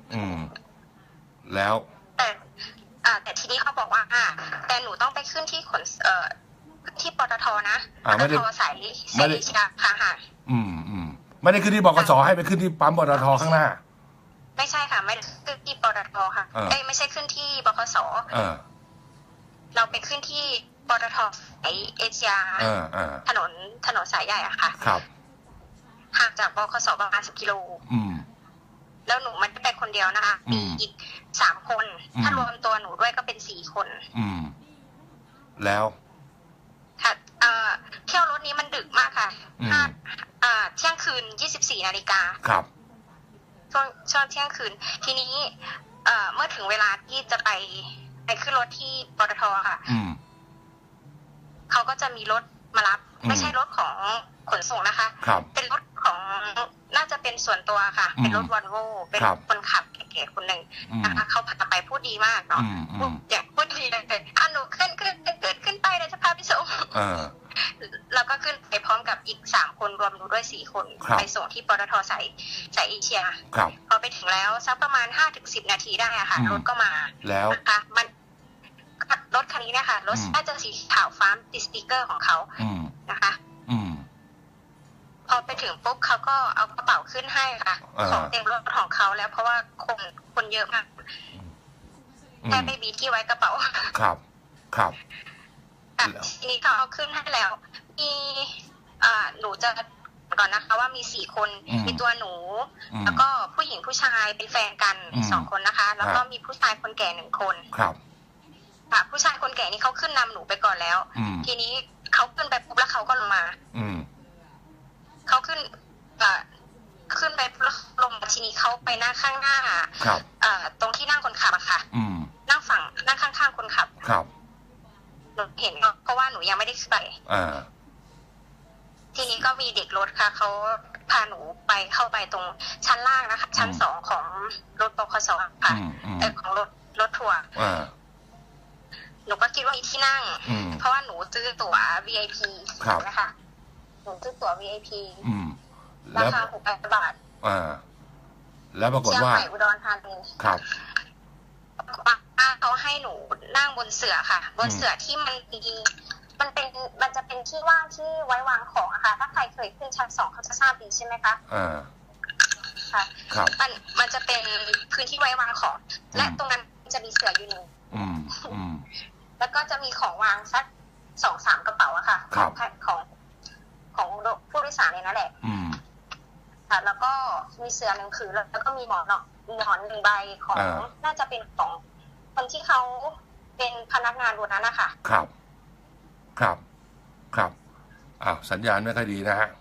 Speaker 1: แล้ว
Speaker 3: แต่ทีนี้เขาบอกว่าแต่หนูต้องไปขึ้นที่ที่ปตทนะปตทสายชาค่ะ
Speaker 1: ไม่ได้ขึ้นที่บขส.ให้ไปขึ้นที่ปั๊มปตท.ข้างหน้า
Speaker 3: ไม่ใช่ค่ะไม่ได้ขึ้นที่ปตท.ค่ะไม่ใช่ขึ้นที่บขส.เราไปขึ้นที่ปตท.เอเชียถนนสายใหญ่อะค่ะ
Speaker 1: ครับ
Speaker 3: ห่างจากบขส.ประมาณ10 กิโลแล้วหนูไม่ได้ไปคนเดียวนะคะมีอีก3 คนถ้ารวมตัวหนูด้วยก็เป็น4 คน
Speaker 1: แล้ว
Speaker 3: ค่ะเที่ยวรถนี้มันดึกมากค่ะเที่ยงคืน24 นาฬิกา
Speaker 1: ครับ
Speaker 3: ช่วงเที่ยงคืนทีนี้เมื่อถึงเวลาที่จะไปขึ้นรถที่ปตท.ค่ะเขาก็จะมีรถมารับไม่ใช่รถของขนส่งนะคะเป็นรถของน่าจะเป็นส่วนตัวค่ะเป็นรถวอลโว่เป็นคนขับแก่ๆคนหนึ่งนะคะเขาพาไปพูดดีมากเนาะอย่างพูดดีเลยหนูขึ้นไปเลยจะพาไปส่งแล้วก็ขึ้นไปพร้อมกับอีก3 คนรวมหนูด้วย4 คนไปส่งที่ปตท.สายเอเชียพอไปถึงแล้วสักประมาณ 5-10 นาทีได้อะค่ะรถก็มา
Speaker 1: แล้ว
Speaker 3: นะคะมันรถคันนี้เนี่ยค่ะรถน่าจะสีขาวฟ้าติดสติ๊กเกอร์ของเขานะคะพอไปถึงปุ๊บเขาก็เอากระเป๋าขึ้นให้ค่ะของเต็มรถของเขาแล้วเพราะว่าคนเยอะมากแค่ไม่มีที่ไว้กระเป๋า
Speaker 1: ครับ
Speaker 3: ทีนี้เขาเอาขึ้นให้แล้วมีหนูจะก่อนนะคะว่ามี4 คนมีตัวหนูแล้วก็ผู้หญิงผู้ชายเป็นแฟนกัน2 คนนะคะแล้วก็มีผู้ชายคนแก่1 คน
Speaker 1: ครับ
Speaker 3: ผู้ชายคนแก่นี่เขาขึ้นนำหนูไปก่อนแล้วทีนี้เขาขึ้นไปปุ๊บแล้วเขาก็ลงมาเขาขึ้นไปลงมาทีนี้เขาไปนั่งข้างหน้าตรงที่นั่งคนขับอะค่ะนั่งข้างๆคนขับหนูเห็นเพราะว่าหนูยังไม่ได้ขึ้นไปทีนี้ก็มีเด็กรถค่ะเขาพาหนูเข้าไปตรงชั้นล่างนะคะชั้น2ของรถบขส. ค่ะแต่ของรถทัวร์หนูก็คิดว่ามีที่นั่งเพราะว่าหนูซื้อตั๋ว VIP นะคะหนูซื้อตั๋ว VIP ราคา600 บาท
Speaker 1: แล้วปรากฏว่า
Speaker 3: เชียงใหม่อุดรธานี
Speaker 1: ครับ
Speaker 3: เขาให้หนูนั่งบนเสื่อค่ะบนเสื่อที่มันจะเป็นที่ว่างที่ไว้วางของอะค่ะถ้าใครเคยขึ้นชั้น2เขาจะทราบดีใช่ไหมคะค่ะมันจะเป็นพื้นที่ไว้วางของและตรงนั้นจะมีเสื่ออยู่หนึ่งแล้วก็จะมีของวางสัก 2-3 กระเป๋าอะค่ะของผู้โดยสารเนี่ยนั่นแหละค่ะแล้วก็มีเสื่อหนึ่งคือแล้วก็มีหมอน1 ใบของน่าจะเป็นของคนที่เขาเป็นพนักงานบนนั้นนะคะ
Speaker 1: ครับสัญญาณไม่ค่อยดีนะฮะ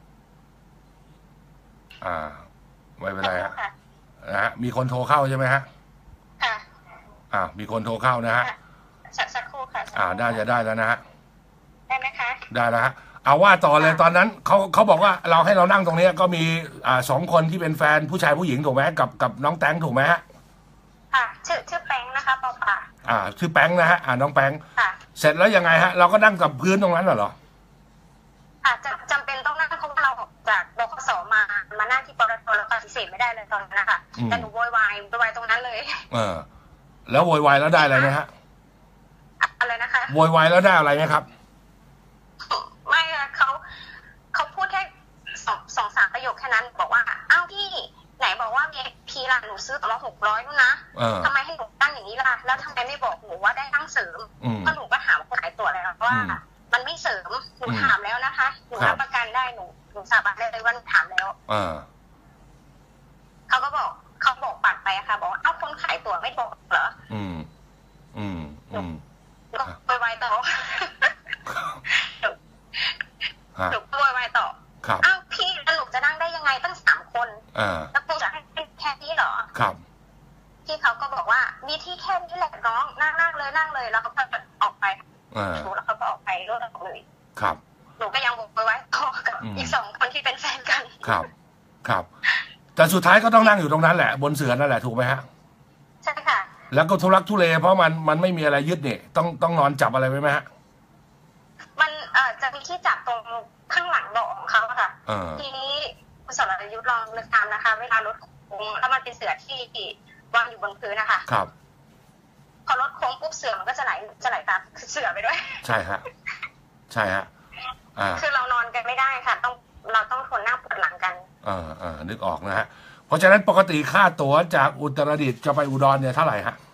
Speaker 1: ไม่เป็นไรฮะนะฮะมีคนโทรเข้าใช่ไหมฮะมีคนโทรเข้านะฮะ
Speaker 3: สักครู่ค่ะ
Speaker 1: ได้จะได้แล้วนะฮะ
Speaker 3: ได้ไหมคะ
Speaker 1: ได้แล้วฮะเอาว่าต่อเลยตอนนั้นเขาบอกว่าเราให้เรานั่งตรงนี้ก็มี2 คนที่เป็นแฟนผู้ชายผู้หญิงถูกไหมกับน้องแตงถูกไหมฮะ
Speaker 3: ค่ะชื่อแป้งนะคะปอป่า
Speaker 1: ชื่อแป้งนะฮะน้องแป้งเสร็จแล้วยังไงฮะเราก็นั่งกับพื้นตรงนั้นเหรอ
Speaker 3: จะจำเป็นต้องนั่งเพราะว่าเราออกจากบขส.มานั่งที่ปตท.แล้วก็ปฏิเสธไม่ได้เลยตอนนั้นนะคะแต่หนูโวยวายตรงนั้นเลย
Speaker 1: แล้วโวยวายแล้วได้อะไรไหมฮะ
Speaker 3: อะไรนะคะ
Speaker 1: โวยวายแล้วได้อะไรไหมครับ
Speaker 3: ไม่เขาพูดแค่2-3 ประโยคแค่นั้นบอกว่าอ้าวพี่ไหนบอกว่าVIPล่ะหนูซื้อตั๋ว600นู่นนะทำไมให้หนูตั้งอย่างนี้ล่ะแล้วทำไมไม่บอกหนูว่าได้ตั้งเสริมก็หนูก็ถามคนขายตั๋วแล้วว่ามันไม่เสริมหนูถามแล้วนะคะหนูรับประกันได้หนูสาบานได้เลยว่าหนูถามแล้วเขาบอกปัดไปค่ะบอกเอ้าคนขายตั๋วไม่บอกเหรอไปไวต่อหนูไปไวต่ออ้าวพี่แล้วหนูจะนั่งได้ยังไงตั้ง3 คนแล้วคุณจะให้แค่นี้เหรอพี่เขาก็บอกว่ามีที่แค่นี้แหละน้องนั่งเลยแล้วเขาก็ออกไปแล้วเขาก็ออกไปรถออกเลยหนูก็ยังไปไว้ต่อกับอีก2 คนที่เป็นแฟนกัน
Speaker 1: ครับแต่สุดท้ายก็ต้องนั่งอยู่ตรงนั้นแหละบนเสื่อนั่นแหละถูกไหมฮะ
Speaker 3: ใช่ค่ะ
Speaker 1: แล้วก็ทุลักทุเลเพราะมันไม่มีอะไรยึดเนี่ยต้องนอนจับอะไรไว้ไหมฮะ
Speaker 3: มันจะมีที่จับตรงข้างหลังเบาะของเขาค่ะทีนี้คุณสรยุทธ์ลองนึกตามนะคะเวลารถโค้งแล้วมันเป็นเสื่อที่วางอยู่บนพื้นนะคะ
Speaker 1: ครับ
Speaker 3: พอรถโค้งปุ๊บเสื่อมันก็จะไหลตามเสื่อไปด้วย
Speaker 1: ใช่ฮะ
Speaker 3: คือเรานอนกันไม่ได้ค่ะเราต้องทนนั่งปวดหลังกัน
Speaker 1: นึกออกนะฮะเพราะฉะนั้นปกติค่าตั๋วจากอุตรดิตถ์จะไปอุดรเนี่ยเท่าไหร่ฮะ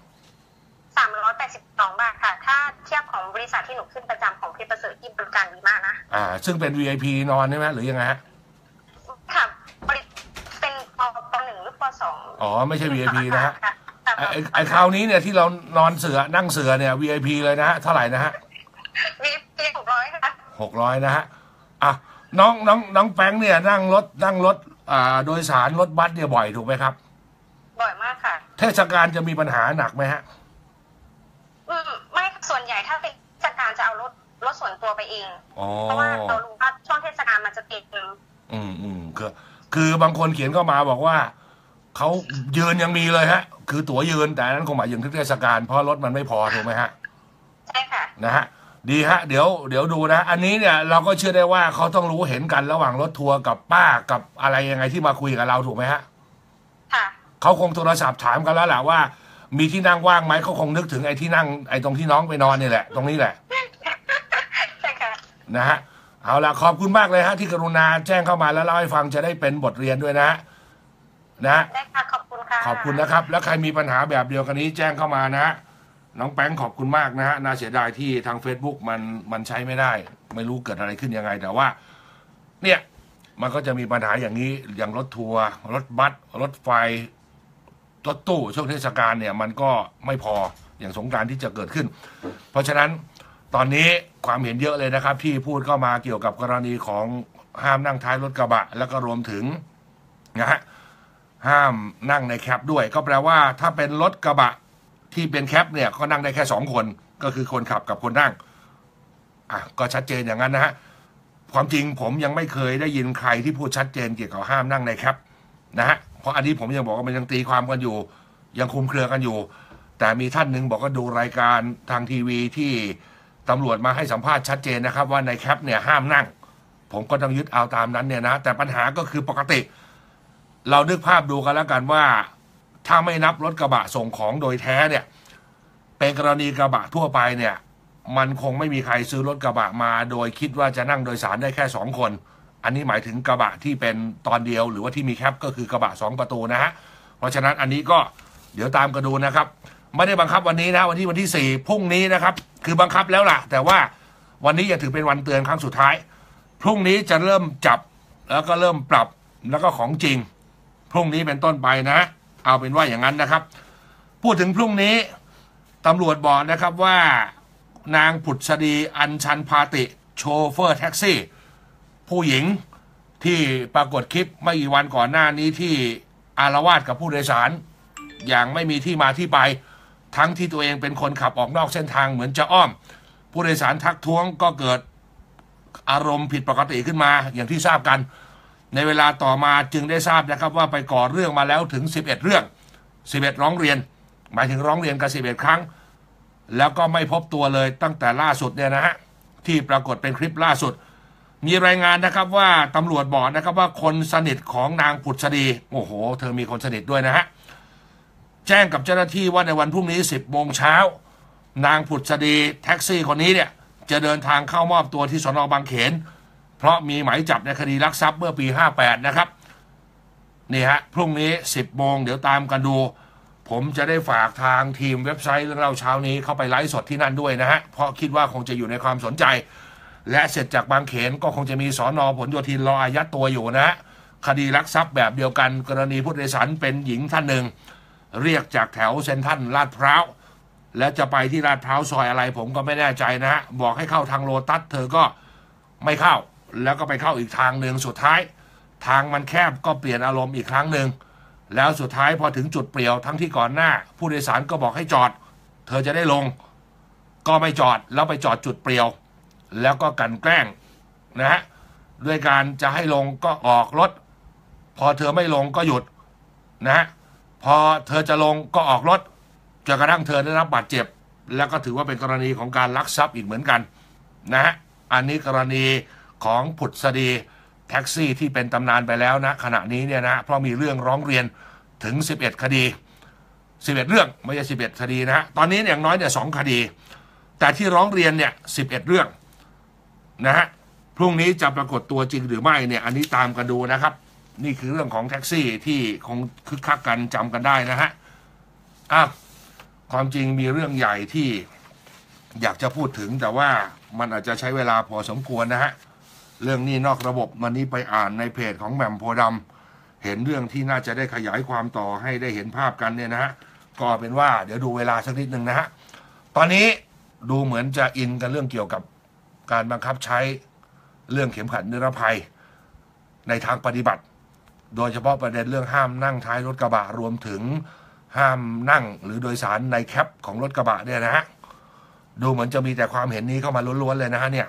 Speaker 3: 382 บาทค่ะถ้าเทียบของบริษัทที่หนูขึ้นประจำของเพชรประเสริฐที่บริการดีมากนะ
Speaker 1: ซึ่งเป็น VIP นอนใช่ไหมหรือยังไงฮะ
Speaker 3: ค่ะเป็นป.1 หรือป
Speaker 1: .2ไม่ใช่ VIP นะฮะไอ้คราวนี้เนี่ยที่เรานอนเสือนั่งเสือเนี่ย VIP เลยนะฮะเท่าไหร่นะฮะ
Speaker 3: VIP 600ค่ะ
Speaker 1: 600นะฮะน้องแป้งเนี่ยนั่งรถโดยสารรถบัสเนี่ยบ่อยถูกไหมครับ
Speaker 3: บ่อยมากค่ะ
Speaker 1: เทศกาลจะมีปัญหาหนักไหมฮะ
Speaker 3: ไม่ส่วนใหญ่ถ้าเป็นเทศกาลจะเอารถส่วนตัวไปเองเพราะว่าเรารู้ว่าช่วงเทศกาลมันจะติด
Speaker 1: คือบางคนเขียนเข้ามาบอกว่าเขายืนยังมีเลยฮะคือตั๋วยืนแต่นั้นคงหมายถึงเทศกาลเพราะรถมันไม่พอถูกไหมฮะ
Speaker 3: ใช่ค่ะ
Speaker 1: นะฮะดีฮะเดี๋ยวดูนะอันนี้เนี่ยเราก็เชื่อได้ว่าเขาต้องรู้เห็นกันระหว่างรถทัวร์กับป้ากับอะไรยังไงที่มาคุยกับเราถูกไหมฮะ
Speaker 3: ค่ะ
Speaker 1: เขาคงโทรศัพท์ถามกันแล้วแหละว่ามีที่นั่งว่างไหมเขาคงนึกถึงไอ้ที่นั่งไอ้ตรงที่น้องไปนอนนี่แหละตรงนี้แหละ
Speaker 3: ใช่ค่ะ
Speaker 1: นะฮะเอาล่ะขอบคุณมากเลยฮะที่กรุณาแจ้งเข้ามาแล้วเล่าให้ฟังจะได้เป็นบทเรียนด้วยนะ
Speaker 3: ได้ค่ะขอบคุณค่ะ
Speaker 1: ขอบคุณนะครับแล้วใครมีปัญหาแบบเดียวกันนี้แจ้งเข้ามานะน้องแป้งขอบคุณมากนะฮะน่าเสียดายที่ทาง Facebook มันใช้ไม่ได้ไม่รู้เกิดอะไรขึ้นยังไงแต่ว่าเนี่ยมันก็จะมีปัญหาอย่างนี้อย่างรถทัวร์รถบัสรถไฟรถตู้ช่วงเทศกาลเนี่ยมันก็ไม่พออย่างสงกรานต์ที่จะเกิดขึ้นเพราะฉะนั้นตอนนี้ความเห็นเยอะเลยนะครับที่พูดเข้ามาเกี่ยวกับกรณีของห้ามนั่งท้ายรถกระบะแล้วก็รวมถึงนะฮะห้ามนั่งในแคปด้วยก็แปลว่าถ้าเป็นรถกระบะที่เป็นแคปเนี่ยก็นั่งได้แค่2 คนก็คือคนขับกับคนนั่งก็ชัดเจนอย่างนั้นนะฮะความจริงผมยังไม่เคยได้ยินใครที่พูดชัดเจนเกี่ยวกับห้ามนั่งในแคปนะฮะเพราะอันนี้ผมยังบอกว่ามันยังตีความกันอยู่ยังคลุมเครือกันอยู่แต่มีท่านหนึ่งบอกว่าดูรายการทางทีวีที่ตำรวจมาให้สัมภาษณ์ชัดเจนนะครับว่าในแคปเนี่ยห้ามนั่งผมก็ต้องยึดเอาตามนั้นเนี่ยนะแต่ปัญหาก็คือปกติเรานึกภาพดูกันแล้วกันว่าถ้าไม่นับรถกระบะส่งของโดยแท้เนี่ยเป็นกรณีกระบะทั่วไปเนี่ยมันคงไม่มีใครซื้อรถกระบะมาโดยคิดว่าจะนั่งโดยสารได้แค่2คนอันนี้หมายถึงกระบะที่เป็นตอนเดียวหรือว่าที่มีแคปก็คือกระบะ2ประตูนะฮะเพราะฉะนั้นอันนี้ก็เดี๋ยวตามกันดูนะครับไม่ได้บังคับวันนี้นะวันที่4พรุ่งนี้นะครับคือบังคับแล้วล่ะแต่ว่าวันนี้ยังถือเป็นวันเตือนครั้งสุดท้ายพรุ่งนี้จะเริ่มจับแล้วก็เริ่มปรับแล้วก็ของจริงพรุ่งนี้เป็นต้นไปนะเอาเป็นว่าอย่างนั้นนะครับพูดถึงพรุ่งนี้ตำรวจบอกนะครับว่านางผุดสดีอัญชันพาติโชเฟอร์แท็กซี่ผู้หญิงที่ปรากฏคลิปไม่กี่วันก่อนหน้านี้ที่อาละวาดกับผู้โดยสารอย่างไม่มีที่มาที่ไปทั้งที่ตัวเองเป็นคนขับออกนอกเส้นทางเหมือนจะอ้อมผู้โดยสารทักท้วงก็เกิดอารมณ์ผิดปกติขึ้นมาอย่างที่ทราบกันในเวลาต่อมาจึงได้ทราบนะครับว่าไปก่อเรื่องมาแล้วถึง11เรื่อง11ร้องเรียนหมายถึงร้องเรียนกัน11ครั้งแล้วก็ไม่พบตัวเลยตั้งแต่ล่าสุดเนี่ยนะฮะที่ปรากฏเป็นคลิปล่าสุดมีรายงานนะครับว่าตำรวจบอกนะครับว่าคนสนิทของนางผุดสดีโอ้โหเธอมีคนสนิทด้วยนะฮะแจ้งกับเจ้าหน้าที่ว่าในวันพรุ่งนี้10 โมงเช้านางผุดสดีแท็กซี่คนนี้เนี่ยจะเดินทางเข้ามอบตัวที่สน.บางเขนเพราะมีหมายจับในคดีลักทรัพย์เมื่อปี58นะครับนี่ฮะพรุ่งนี้10 โมงเดี๋ยวตามกันดูผมจะได้ฝากทางทีมเว็บไซต์เรื่องเล่าเช้านี้เข้าไปไลฟ์สดที่นั่นด้วยนะฮะเพราะคิดว่าคงจะอยู่ในความสนใจและเสร็จจากบางเขนก็คงจะมีสน.ผลโยธินรออายัดตัวอยู่นะฮะคดีลักทรัพย์แบบเดียวกันกรณีผู้โดยสารเป็นหญิงท่านหนึ่งเรียกจากแถวเซ็นทรัลลาดพร้าวและจะไปที่ลาดพร้าวซอยอะไรผมก็ไม่แน่ใจนะฮะบอกให้เข้าทางโลตัสเธอก็ไม่เข้าแล้วก็ไปเข้าอีกทางหนึ่งสุดท้ายทางมันแคบก็เปลี่ยนอารมณ์อีกครั้งหนึ่งแล้วสุดท้ายพอถึงจุดเปลี่ยวทั้งที่ก่อนหน้าผู้โดยสารก็บอกให้จอดเธอจะได้ลงก็ไม่จอดแล้วไปจอดจุดเปลี่ยวแล้วก็กลั่นแกล้งนะฮะด้วยการจะให้ลงก็ออกรถพอเธอไม่ลงก็หยุดนะฮะพอเธอจะลงก็ออกรถจนกระทั่งเธอได้รับบาดเจ็บแล้วก็ถือว่าเป็นกรณีของการลักทรัพย์อีกเหมือนกันนะฮะอันนี้กรณีของผุดสดีแท็กซี่ที่เป็นตำนานไปแล้วนะขณะนี้เนี่ยนะเพราะมีเรื่องร้องเรียนถึง11คดี11เรื่องไม่ใช่11คดีนะฮะตอนนี้อย่างน้อยเนี่ย2คดีแต่ที่ร้องเรียนเนี่ย11เรื่องนะฮะพรุ่งนี้จะปรากฏตัวจริงหรือไม่เนี่ยอันนี้ตามกันดูนะครับนี่คือเรื่องของแท็กซี่ที่คงคึกคักกันจำกันได้นะฮะความจริงมีเรื่องใหญ่ที่อยากจะพูดถึงแต่ว่ามันอาจจะใช้เวลาพอสมควรนะฮะเรื่องนี้นอกระบบวันนี้ไปอ่านในเพจของแหม่มโพธิ์ดำเห็นเรื่องที่น่าจะได้ขยายความต่อให้ได้เห็นภาพกันเนี่ยนะฮะก็เป็นว่าเดี๋ยวดูเวลาสักนิดหนึ่งนะฮะตอนนี้ดูเหมือนจะอินกันเรื่องเกี่ยวกับการบังคับใช้เรื่องเข็มขัดนิรภัยในทางปฏิบัติโดยเฉพาะประเด็นเรื่องห้ามนั่งท้ายรถกระบะรวมถึงห้ามนั่งหรือโดยสารในแคปของรถกระบะเนี่ยนะฮะดูเหมือนจะมีแต่ความเห็นนี้เข้ามาล้วนๆเลยนะฮะเนี่ย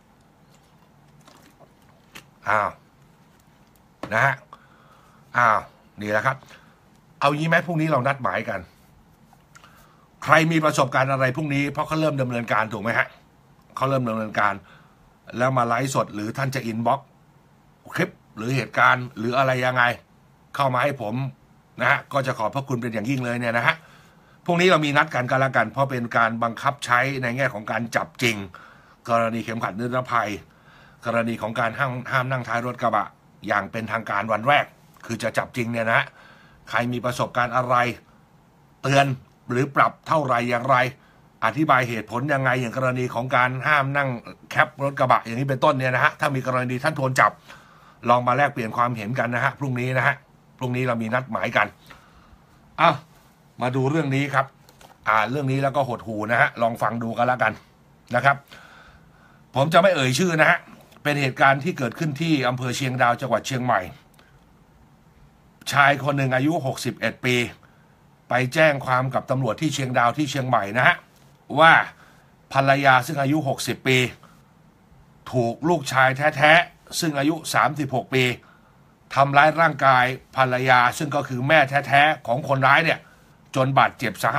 Speaker 1: นะฮะนี่แหละครับเอางี้ไหมพรุ่งนี้เรานัดหมายกันใครมีประสบการณ์อะไรพรุ่งนี้เพราะเขาเริ่มดำเนินการถูกไหมฮะเขาเริ่มดำเนินการแล้วมาไลฟ์สดหรือท่านจะอินบ็อกซ์คลิปหรือเหตุการณ์หรืออะไรยังไงเข้ามาให้ผมนะฮะก็จะขอบพระคุณเป็นอย่างยิ่งเลยเนี่ยนะฮะพรุ่งนี้เรามีนัดกันละกันเพราะเป็นการบังคับใช้ในแง่ของการจับจริงกรณีเข็มขัดนิรภัยกรณีของการห้ามนั่งท้ายรถกระบะอย่างเป็นทางการวันแรกคือจะจับจริงเนี่ยนะใครมีประสบการณ์อะไรเตือนหรือปรับเท่าไรอย่างไรอธิบายเหตุผลยังไงอย่างกรณีของการห้ามนั่งแคปรถกระบะอย่างนี้เป็นต้นเนี่ยนะฮะถ้ามีกรณีท่านโดนจับลองมาแลกเปลี่ยนความเห็นกันนะฮะพรุ่งนี้นะฮะพรุ่งนี้เรามีนัดหมายกันมาดูเรื่องนี้ครับเรื่องนี้แล้วก็หดหูนะฮะลองฟังดูกันแล้วกันนะครับผมจะไม่เอ่ยชื่อนะฮะเป็นเหตุการณ์ที่เกิดขึ้นที่อำเภอเชียงดาวจังหวัดเชียงใหม่ชายคนหนึ่งอายุ61ปีไปแจ้งความกับตำรวจที่เชียงดาวที่เชียงใหม่นะฮะว่าภรรยาซึ่งอายุ60ปีถูกลูกชายแท้ๆซึ่งอายุ36ปีทำร้ายร่างกายภรรยาซึ่งก็คือแม่แท้ๆของคนร้ายเนี่ยจนบาดเจ็บสาหัส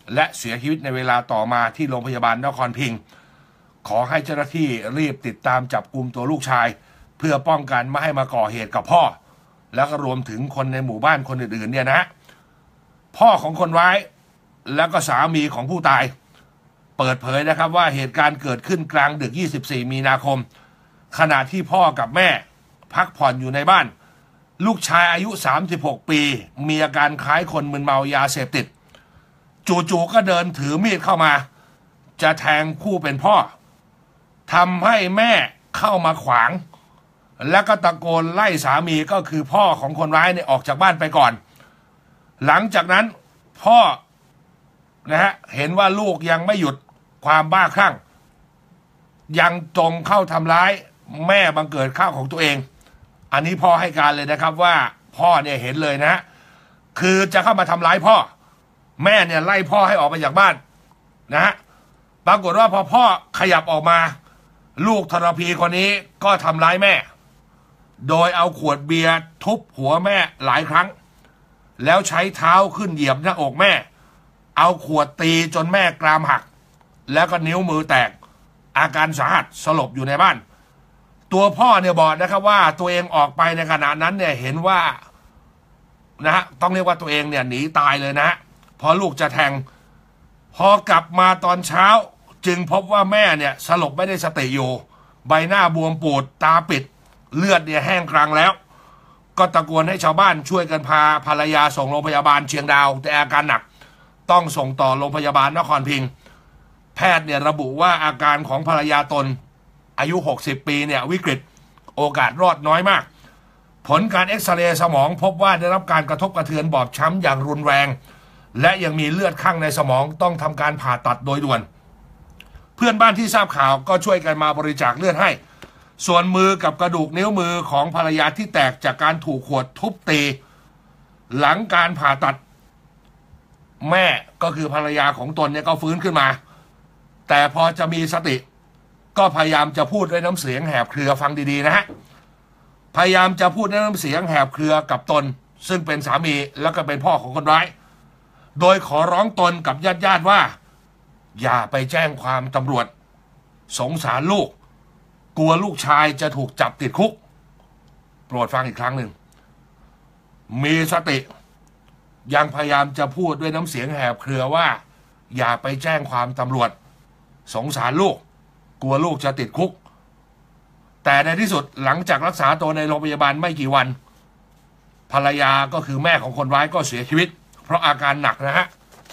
Speaker 1: และเสียชีวิตในเวลาต่อมาที่โรงพยาบาลนครพิงค์ขอให้เจ้าหน้าที่รีบติดตามจับกุมตัวลูกชายเพื่อป้องกันไม่ให้มาก่อเหตุกับพ่อแล้วก็รวมถึงคนในหมู่บ้านคนอื่นๆเนี่ยนะพ่อของคนร้ายแล้วก็สามีของผู้ตายเปิดเผยนะครับว่าเหตุการณ์เกิดขึ้นกลางดึก24มีนาคมขณะที่พ่อกับแม่พักผ่อนอยู่ในบ้านลูกชายอายุ36ปีมีอาการคล้ายคนมึนเมายาเสพติดจู่ๆก็เดินถือมีดเข้ามาจะแทงผู้เป็นพ่อทำให้แม่เข้ามาขวางแล้วก็ตะโกนไล่สามีก็คือพ่อของคนร้ายเนี่ยออกจากบ้านไปก่อนหลังจากนั้นพ่อนะฮะเห็นว่าลูกยังไม่หยุดความบ้าคลั่งยังตรงเข้าทำร้ายแม่บังเกิดข้าวของตัวเองอันนี้พ่อให้การเลยนะครับว่าพ่อเนี่ยเห็นเลยนะคือจะเข้ามาทำร้ายพ่อแม่เนี่ยไล่พ่อให้ออกไปจากบ้านนะฮะปรากฏว่าพอพ่อขยับออกมาลูกทรพีคนนี้ก็ทำร้ายแม่โดยเอาขวดเบียร์ทุบหัวแม่หลายครั้งแล้วใช้เท้าขึ้นเหยียบหน้าอกแม่เอาขวดตีจนแม่กรามหักแล้วก็นิ้วมือแตกอาการสาหัสสลบอยู่ในบ้านตัวพ่อเนี่ยบอกนะครับว่าตัวเองออกไปในขณะนั้นเนี่ยเห็นว่านะฮะต้องเรียกว่าตัวเองเนี่ยหนีตายเลยนะพอลูกจะแทงพอกลับมาตอนเช้าจึงพบว่าแม่เนี่ยสลบไม่ได้สติอยู่ใบหน้าบวมปูดตาปิดเลือดเนี่ยแห้งกรังแล้วก็ตะโกนให้ชาวบ้านช่วยกันพาภรรยาส่งโรงพยาบาลเชียงดาวแต่อาการหนักต้องส่งต่อโรงพยาบาลนครพิงค์แพทย์เนี่ยระบุว่าอาการของภรรยาตนอายุ60ปีเนี่ยวิกฤตโอกาสรอดน้อยมากผลการเอ็กซเรย์สมองพบว่าได้รับการกระทบกระเทือนบอบช้ำอย่างรุนแรงและยังมีเลือดข้างในสมองต้องทำการผ่าตัดโดยด่วนเพื่อนบ้านที่ทราบข่าวก็ช่วยกันมาบริจาคเลือดให้ส่วนมือกับกระดูกนิ้วมือของภรรยาที่แตกจากการถูกขวดทุบตีหลังการผ่าตัดแม่ก็คือภรรยาของตนเนี่ยก็ฟื้นขึ้นมาแต่พอจะมีสติก็พยายามจะพูดด้วยน้ำเสียงแหบเครือฟังดีๆนะฮะพยายามจะพูดด้วยน้ำเสียงแหบเครือกับตนซึ่งเป็นสามีแล้วก็เป็นพ่อของคนร้ายโดยขอร้องตนกับญาติๆว่าอย่าไปแจ้งความตำรวจสงสารลูกกลัวลูกชายจะถูกจับติดคุกโปรดฟังอีกครั้งหนึ่งมีสติยังพยายามจะพูดด้วยน้ำเสียงแหบเครือว่าอย่าไปแจ้งความตำรวจสงสารลูกกลัวลูกจะติดคุกแต่ในที่สุดหลังจากรักษาตัวในโรงพยาบาลไม่กี่วันภรรยาก็คือแม่ของคนร้ายก็เสียชีวิตเพราะอาการหนักนะฮะ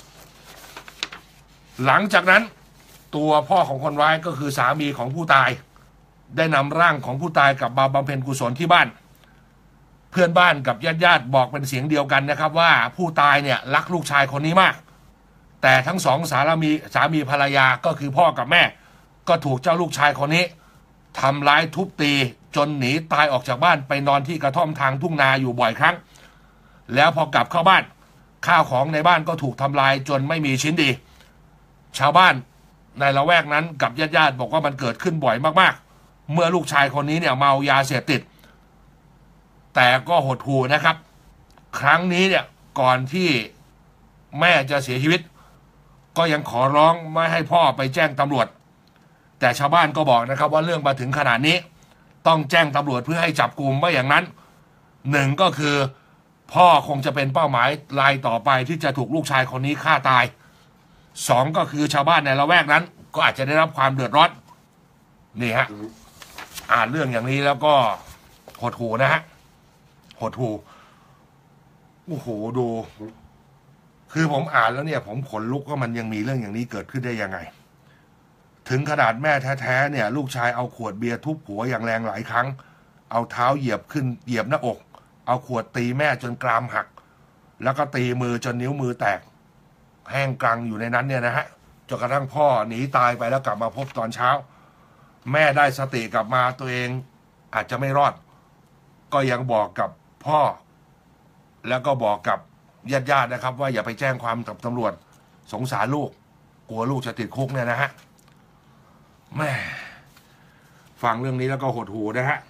Speaker 1: หลังจากนั้นตัวพ่อของคนร้ายก็คือสามีของผู้ตายได้นำร่างของผู้ตายกลับมาบำเพ็ญกุศลที่บ้านเพื่อนบ้านกับญาติบอกเป็นเสียงเดียวกันนะครับว่าผู้ตายเนี่ยรักลูกชายคนนี้มากแต่ทั้งสองสามีภรรยาก็คือพ่อกับแม่ก็ถูกเจ้าลูกชายคนนี้ทำร้ายทุบตีจนหนีตายออกจากบ้านไปนอนที่กระท่อมทางทุ่งนาอยู่บ่อยครั้งแล้วพอกลับเข้าบ้านข้าวของในบ้านก็ถูกทำลายจนไม่มีชิ้นดีชาวบ้านในละแวกนั้นกับญาติบอกว่ามันเกิดขึ้นบ่อยมากๆเมื่อลูกชายคนนี้เนี่ยเมายาเสพติดแต่ก็หดหู่นะครับครั้งนี้เนี่ยก่อนที่แม่จะเสียชีวิตก็ยังขอร้องไม่ให้พ่อไปแจ้งตำรวจแต่ชาวบ้านก็บอกนะครับว่าเรื่องมาถึงขนาดนี้ต้องแจ้งตำรวจเพื่อให้จับกุมไม่อย่างนั้นหนึ่งก็คือพ่อคงจะเป็นเป้าหมายรายต่อไปที่จะถูกลูกชายคนนี้ฆ่าตายสองก็คือชาวบ้านในละแวกนั้นก็อาจจะได้รับความเดือดร้อนนี่ฮะอ่านเรื่องอย่างนี้แล้วก็หดหูนะฮะหดหูโอ้โหดูคือผมอ่านแล้วเนี่ยผมขนลุกว่ามันยังมีเรื่องอย่างนี้เกิดขึ้นได้ยังไงถึงขนาดแม่แท้ๆเนี่ยลูกชายเอาขวดเบียร์ทุบหัวอย่างแรงหลายครั้งเอาเท้าเหยียบหน้าอกเอาขวดตีแม่จนกรามหักแล้วก็ตีมือจนนิ้วมือแตกแห้งกรังอยู่ในนั้นเนี่ยนะฮะจนกระทั่งพ่อหนีตายไปแล้วกลับมาพบตอนเช้าแม่ได้สติกลับมาตัวเองอาจจะไม่รอดก็ยังบอกกับพ่อแล้วก็บอกกับญาตินะครับว่าอย่าไปแจ้งความกับตำรวจสงสารลูกกลัวลูกจะติดคุกเนี่ยนะฮะแม่ฟังเรื่องนี้แล้วก็หดหูนะฮะ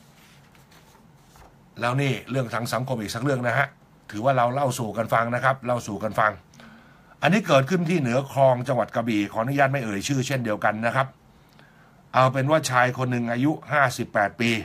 Speaker 1: แล้วนี่เรื่องทางสังคมอีกสักเรื่องนะฮะถือว่าเราเล่าสู่กันฟังนะครับเล่าสู่กันฟังอันนี้เกิดขึ้นที่เหนือคลองจังหวัดกระบี่ขออนุญาตไม่เอ่ยชื่อเช่นเดียวกันนะครับเอาเป็นว่าชายคนหนึ่งอายุ58 ปี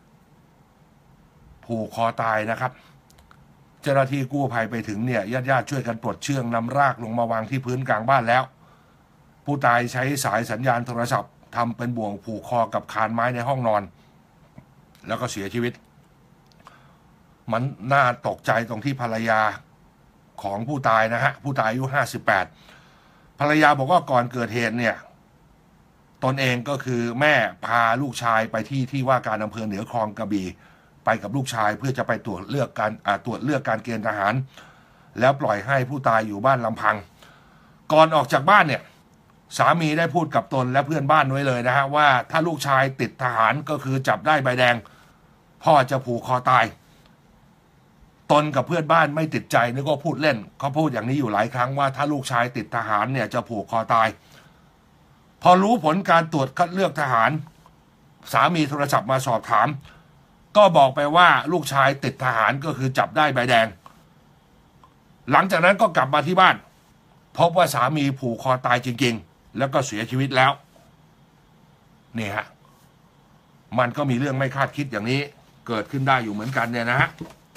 Speaker 1: ผูกคอตายนะครับเจ้าหน้าที่กู้ภัยไปถึงเนี่ยญาติช่วยกันปลดเชือกนำรากลงมาวางที่พื้นกลางบ้านแล้วผู้ตายใช้สายสัญญาณโทรศัพท์ทำเป็นบ่วงผูกคอกับคานไม้ในห้องนอนแล้วก็เสียชีวิตมันน่าตกใจตรงที่ภรรยาของผู้ตายนะฮะผู้ตายอายุ58ภรรยาบอกว่าก่อนเกิดเหตุเนี่ยตนเองก็คือแม่พาลูกชายไปที่ว่าการอำเภอเหนือคลองกระบี่ไปกับลูกชายเพื่อจะไปตรวจเลือกการเกณฑ์ทหารแล้วปล่อยให้ผู้ตายอยู่บ้านลำพังก่อนออกจากบ้านเนี่ยสามีได้พูดกับตนและเพื่อนบ้านไว้เลยนะฮะว่าถ้าลูกชายติดทหารก็คือจับได้ใบแดงพ่อจะผูกคอตายตนกับเพื่อนบ้านไม่ติดใจนึกว่าพูดเล่นเขาพูดอย่างนี้อยู่หลายครั้งว่าถ้าลูกชายติดทหารเนี่ยจะผูกคอตายพอรู้ผลการตรวจคัดเลือกทหารสามีโทรศัพท์มาสอบถามก็บอกไปว่าลูกชายติดทหารก็คือจับได้ใบแดงหลังจากนั้นก็กลับมาที่บ้านพบว่าสามีผูกคอตายจริงๆแล้วก็เสียชีวิตแล้วนี่ฮะมันก็มีเรื่องไม่คาดคิดอย่างนี้เกิดขึ้นได้อยู่เหมือนกันเนี่ยนะฮะ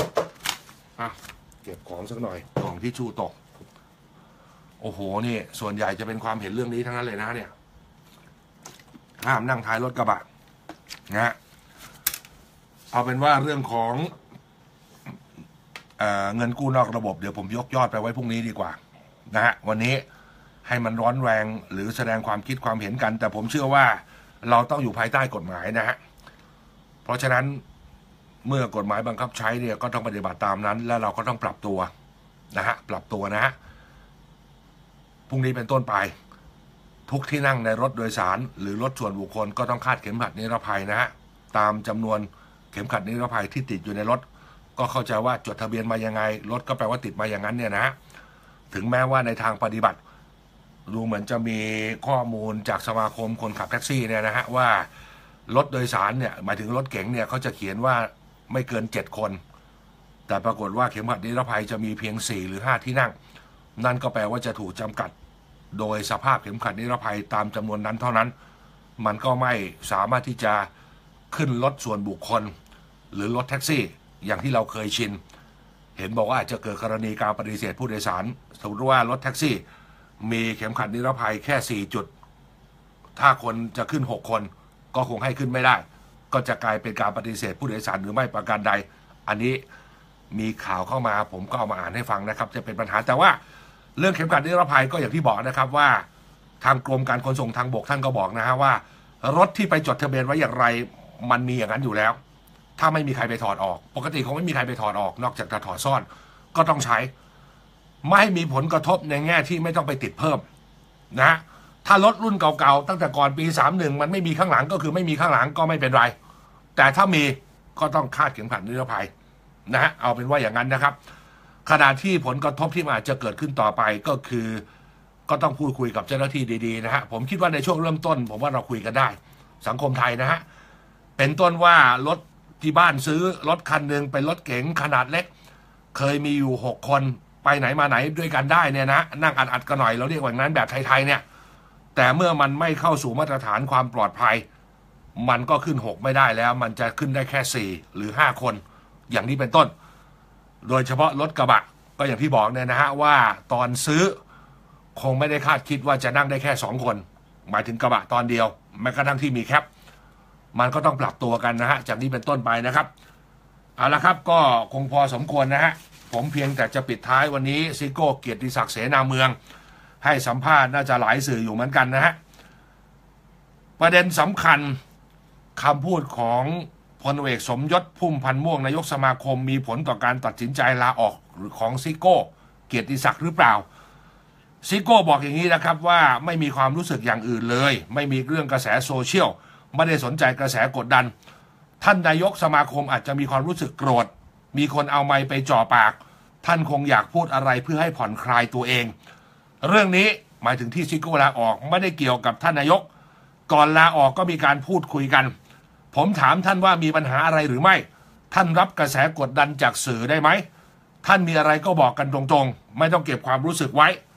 Speaker 1: เก็บของสักหน่อยกล่องที่ชูตกโอ้โหนี่ส่วนใหญ่จะเป็นความเห็นเรื่องนี้ทั้งนั้นเลยนะเนี่ยห้ามนั่งท้ายรถกระบะนะฮะเอาเป็นว่าเรื่องของเงินกู้นอกระบบเดี๋ยวผมยกยอดไปไว้พรุ่งนี้ดีกว่านะฮะวันนี้ให้มันร้อนแรงหรือแสดงความคิดความเห็นกันแต่ผมเชื่อว่าเราต้องอยู่ภายใต้กฎหมายนะฮะเพราะฉะนั้นเมื่อกฎหมายบังคับใช้เนี่ยก็ต้องปฏิบัติตามนั้นและเราก็ต้องปรับตัวนะฮะปรับตัวนะฮะพรุ่งนี้เป็นต้นไปทุกที่นั่งในรถโดยสารหรือรถส่วนบุคคลก็ต้องคาดเข็มขัดนิรภัยนะฮะตามจำนวนเข็มขัดนิรภัยที่ติดอยู่ในรถก็เข้าใจว่าจดทะเบียนมายังไงรถก็แปลว่าติดมาอย่างนั้นเนี่ยนะถึงแม้ว่าในทางปฏิบัติดูเหมือนจะมีข้อมูลจากสมาคมคนขับแท็กซี่เนี่ยนะฮะว่ารถโดยสารเนี่ยหมายถึงรถเก๋งเนี่ยเขาจะเขียนว่าไม่เกิน7 คนแต่ปรากฏว่าเข็มขัดนิรภัยจะมีเพียง4 หรือ 5 ที่นั่งนั่นก็แปลว่าจะถูกจำกัดโดยสภาพเข็มขัดนิรภัยตามจำนวนนั้นเท่านั้นมันก็ไม่สามารถที่จะขึ้นรถส่วนบุคคลหรือรถแท็กซี่อย่างที่เราเคยชินเห็นบอกว่าอาจจะเกิดกรณีการปฏิเสธผู้โดยสารสมมติว่ารถแท็กซี่มีเข็มขัดนิรภัยแค่4 จุดถ้าคนจะขึ้น6 คนก็คงให้ขึ้นไม่ได้ก็จะกลายเป็นการปฏิเสธผู้โดยสารหรือไม่ประการใดอันนี้มีข่าวเข้ามาผมก็เอามาอ่านให้ฟังนะครับจะเป็นปัญหาแต่ว่าเรื่องเข็มขัดนิรภัยก็อย่างที่บอกนะครับว่าทางกรมการขนส่งทางบกท่านก็บอกนะฮะว่ารถที่ไปจดทะเบียนไว้อย่างไรมันมีอย่างนั้นอยู่แล้วถ้าไม่มีใครไปถอดออกปกติคงไม่มีใครไปถอดออกนอกจากจะถอดซ่อนก็ต้องใช้ไม่ให้มีผลกระทบในแง่ที่ไม่ต้องไปติดเพิ่มนะถ้ารถรุ่นเก่าๆตั้งแต่ก่อนปี31มันไม่มีข้างหลังก็คือไม่มีข้างหลังก็ไม่เป็นไรแต่ถ้ามีก็ต้องคาดเข็มขัดนิรภัยนะฮะเอาเป็นว่าอย่างนั้นนะครับขณะที่ผลกระทบที่อาจจะเกิดขึ้นต่อไปก็คือก็ต้องพูดคุยกับเจ้าหน้าที่ดีๆนะฮะผมคิดว่าในช่วงเริ่มต้นผมว่าเราคุยกันได้สังคมไทยนะฮะเป็นต้นว่ารถที่บ้านซื้อรถคันหนึ่งเป็นรถเก๋งขนาดเล็กเคยมีอยู่6 คนไปไหนมาไหนด้วยกันได้เนี่ยนะนั่งอัดกันหน่อยเราเรียกว่าอย่างนั้นแบบไทยๆเนี่ยแต่เมื่อมันไม่เข้าสู่มาตรฐานความปลอดภัยมันก็ขึ้น6ไม่ได้แล้วมันจะขึ้นได้แค่4 หรือ 5 คนอย่างนี้เป็นต้นโดยเฉพาะรถกระบะก็อย่างที่บอกเนี่ยนะฮะว่าตอนซื้อคงไม่ได้คาดคิดว่าจะนั่งได้แค่2 คนหมายถึงกระบะตอนเดียวแม้กระทั่งที่มีแคปมันก็ต้องปรับตัวกันนะฮะจากนี้เป็นต้นไปนะครับเอาละครับก็คงพอสมควรนะฮะผมเพียงแต่จะปิดท้ายวันนี้ซิโก้เกียรติศักดิ์เสนาเมืองให้สัมภาษณ์น่าจะหลายสื่ออยู่เหมือนกันนะฮะประเด็นสำคัญคำพูดของพลเอกสมยศพุ่มพันธ์ม่วงนายกสมาคมมีผลต่อการตัดสินใจลาออกหรือของซิโก้เกียรติศักดิ์หรือเปล่าซิโก้บอกอย่างนี้นะครับว่าไม่มีความรู้สึกอย่างอื่นเลยไม่มีเรื่องกระแสโซเชียลไม่ได้สนใจกระแสกดดันท่านนายกสมาคมอาจจะมีความรู้สึกโกรธมีคนเอาไมค์ไปจ่อปากท่านคงอยากพูดอะไรเพื่อให้ผ่อนคลายตัวเองเรื่องนี้หมายถึงที่ซิโก้ลาออกไม่ได้เกี่ยวกับท่านนายกก่อนลาออกก็มีการพูดคุยกันผมถามท่านว่ามีปัญหาอะไรหรือไม่ท่านรับกระแสกดดันจากสื่อได้ไหมท่านมีอะไรก็บอกกันตรงๆไม่ต้องเก็บความรู้สึกไว้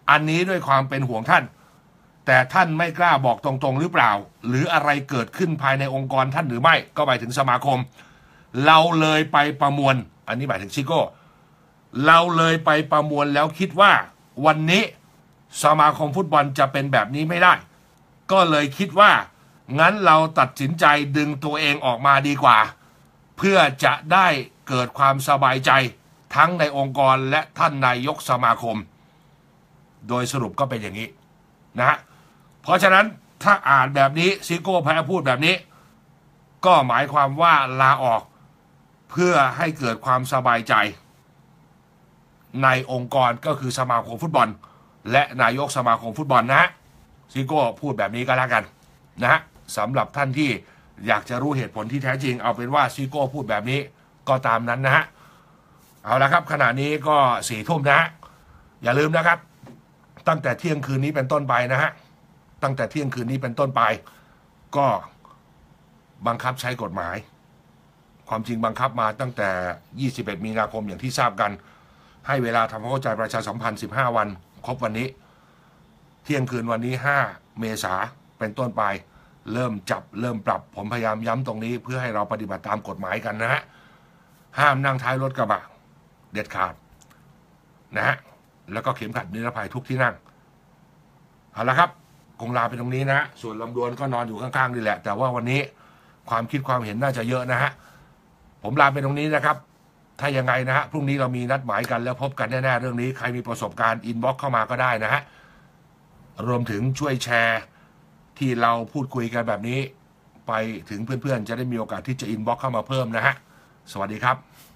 Speaker 1: อันนี้ด้วยความเป็นห่วงท่านแต่ท่านไม่กล้าบอกตรงๆหรือเปล่าหรืออะไรเกิดขึ้นภายในองค์กรท่านหรือไม่ก็หมายถึงสมาคมเราเลยไปประมวลอันนี้หมายถึงซิโก้เราเลยไปประมวลแล้วคิดว่าวันนี้สมาคมฟุตบอลจะเป็นแบบนี้ไม่ได้ก็เลยคิดว่างั้นเราตัดสินใจดึงตัวเองออกมาดีกว่าเพื่อจะได้เกิดความสบายใจทั้งในองค์กรและท่านนายกสมาคมโดยสรุปก็เป็นอย่างนี้นะฮะเพราะฉะนั้นถ้าอ่านแบบนี้ซิโก้แพ้พูดแบบนี้ก็หมายความว่าลาออกเพื่อให้เกิดความสบายใจในองค์กรก็คือสมาคมฟุตบอลและนายกสมาคมฟุตบอลนะฮะซิโก้พูดแบบนี้ก็แล้วกันนะฮะสำหรับท่านที่อยากจะรู้เหตุผลที่แท้จริงเอาเป็นว่าซิโก้พูดแบบนี้ก็ตามนั้นนะฮะเอาละครับขณะนี้ก็4 ทุ่มนะฮะอย่าลืมนะครับตั้งแต่เที่ยงคืนนี้เป็นต้นไปนะฮะตั้งแต่เที่ยงคืนนี้เป็นต้นไปก็บังคับใช้กฎหมายความจริงบังคับมาตั้งแต่21 มีนาคมอย่างที่ทราบกันให้เวลาทำความเข้าใจประชาสัมพันธ์15 วันครบวันนี้เที่ยงคืนวันนี้5 เมษาเป็นต้นไปเริ่มจับเริ่มปรับผมพยายามย้ำตรงนี้เพื่อให้เราปฏิบัติตามกฎหมายกันนะฮะห้ามนั่งท้ายรถกระบะเด็ดขาดนะฮะแล้วก็เข็มขัดนิรภัยทุกที่นั่งเอาละครับคงลาไปตรงนี้นะฮะส่วนลำดวนก็นอนอยู่ข้างๆนี่แหละแต่ว่าวันนี้ความคิดความเห็นน่าจะเยอะนะฮะผมลาไปตรงนี้นะครับถ้ายังไงนะฮะพรุ่งนี้เรามีนัดหมายกันแล้วพบกันแน่ๆเรื่องนี้ใครมีประสบการณ์อินบ็อกซ์เข้ามาก็ได้นะฮะรวมถึงช่วยแชร์ที่เราพูดคุยกันแบบนี้ไปถึงเพื่อนๆจะได้มีโอกาสที่จะอินบ็อกซ์เข้ามาเพิ่มนะฮะสวัสดีครับ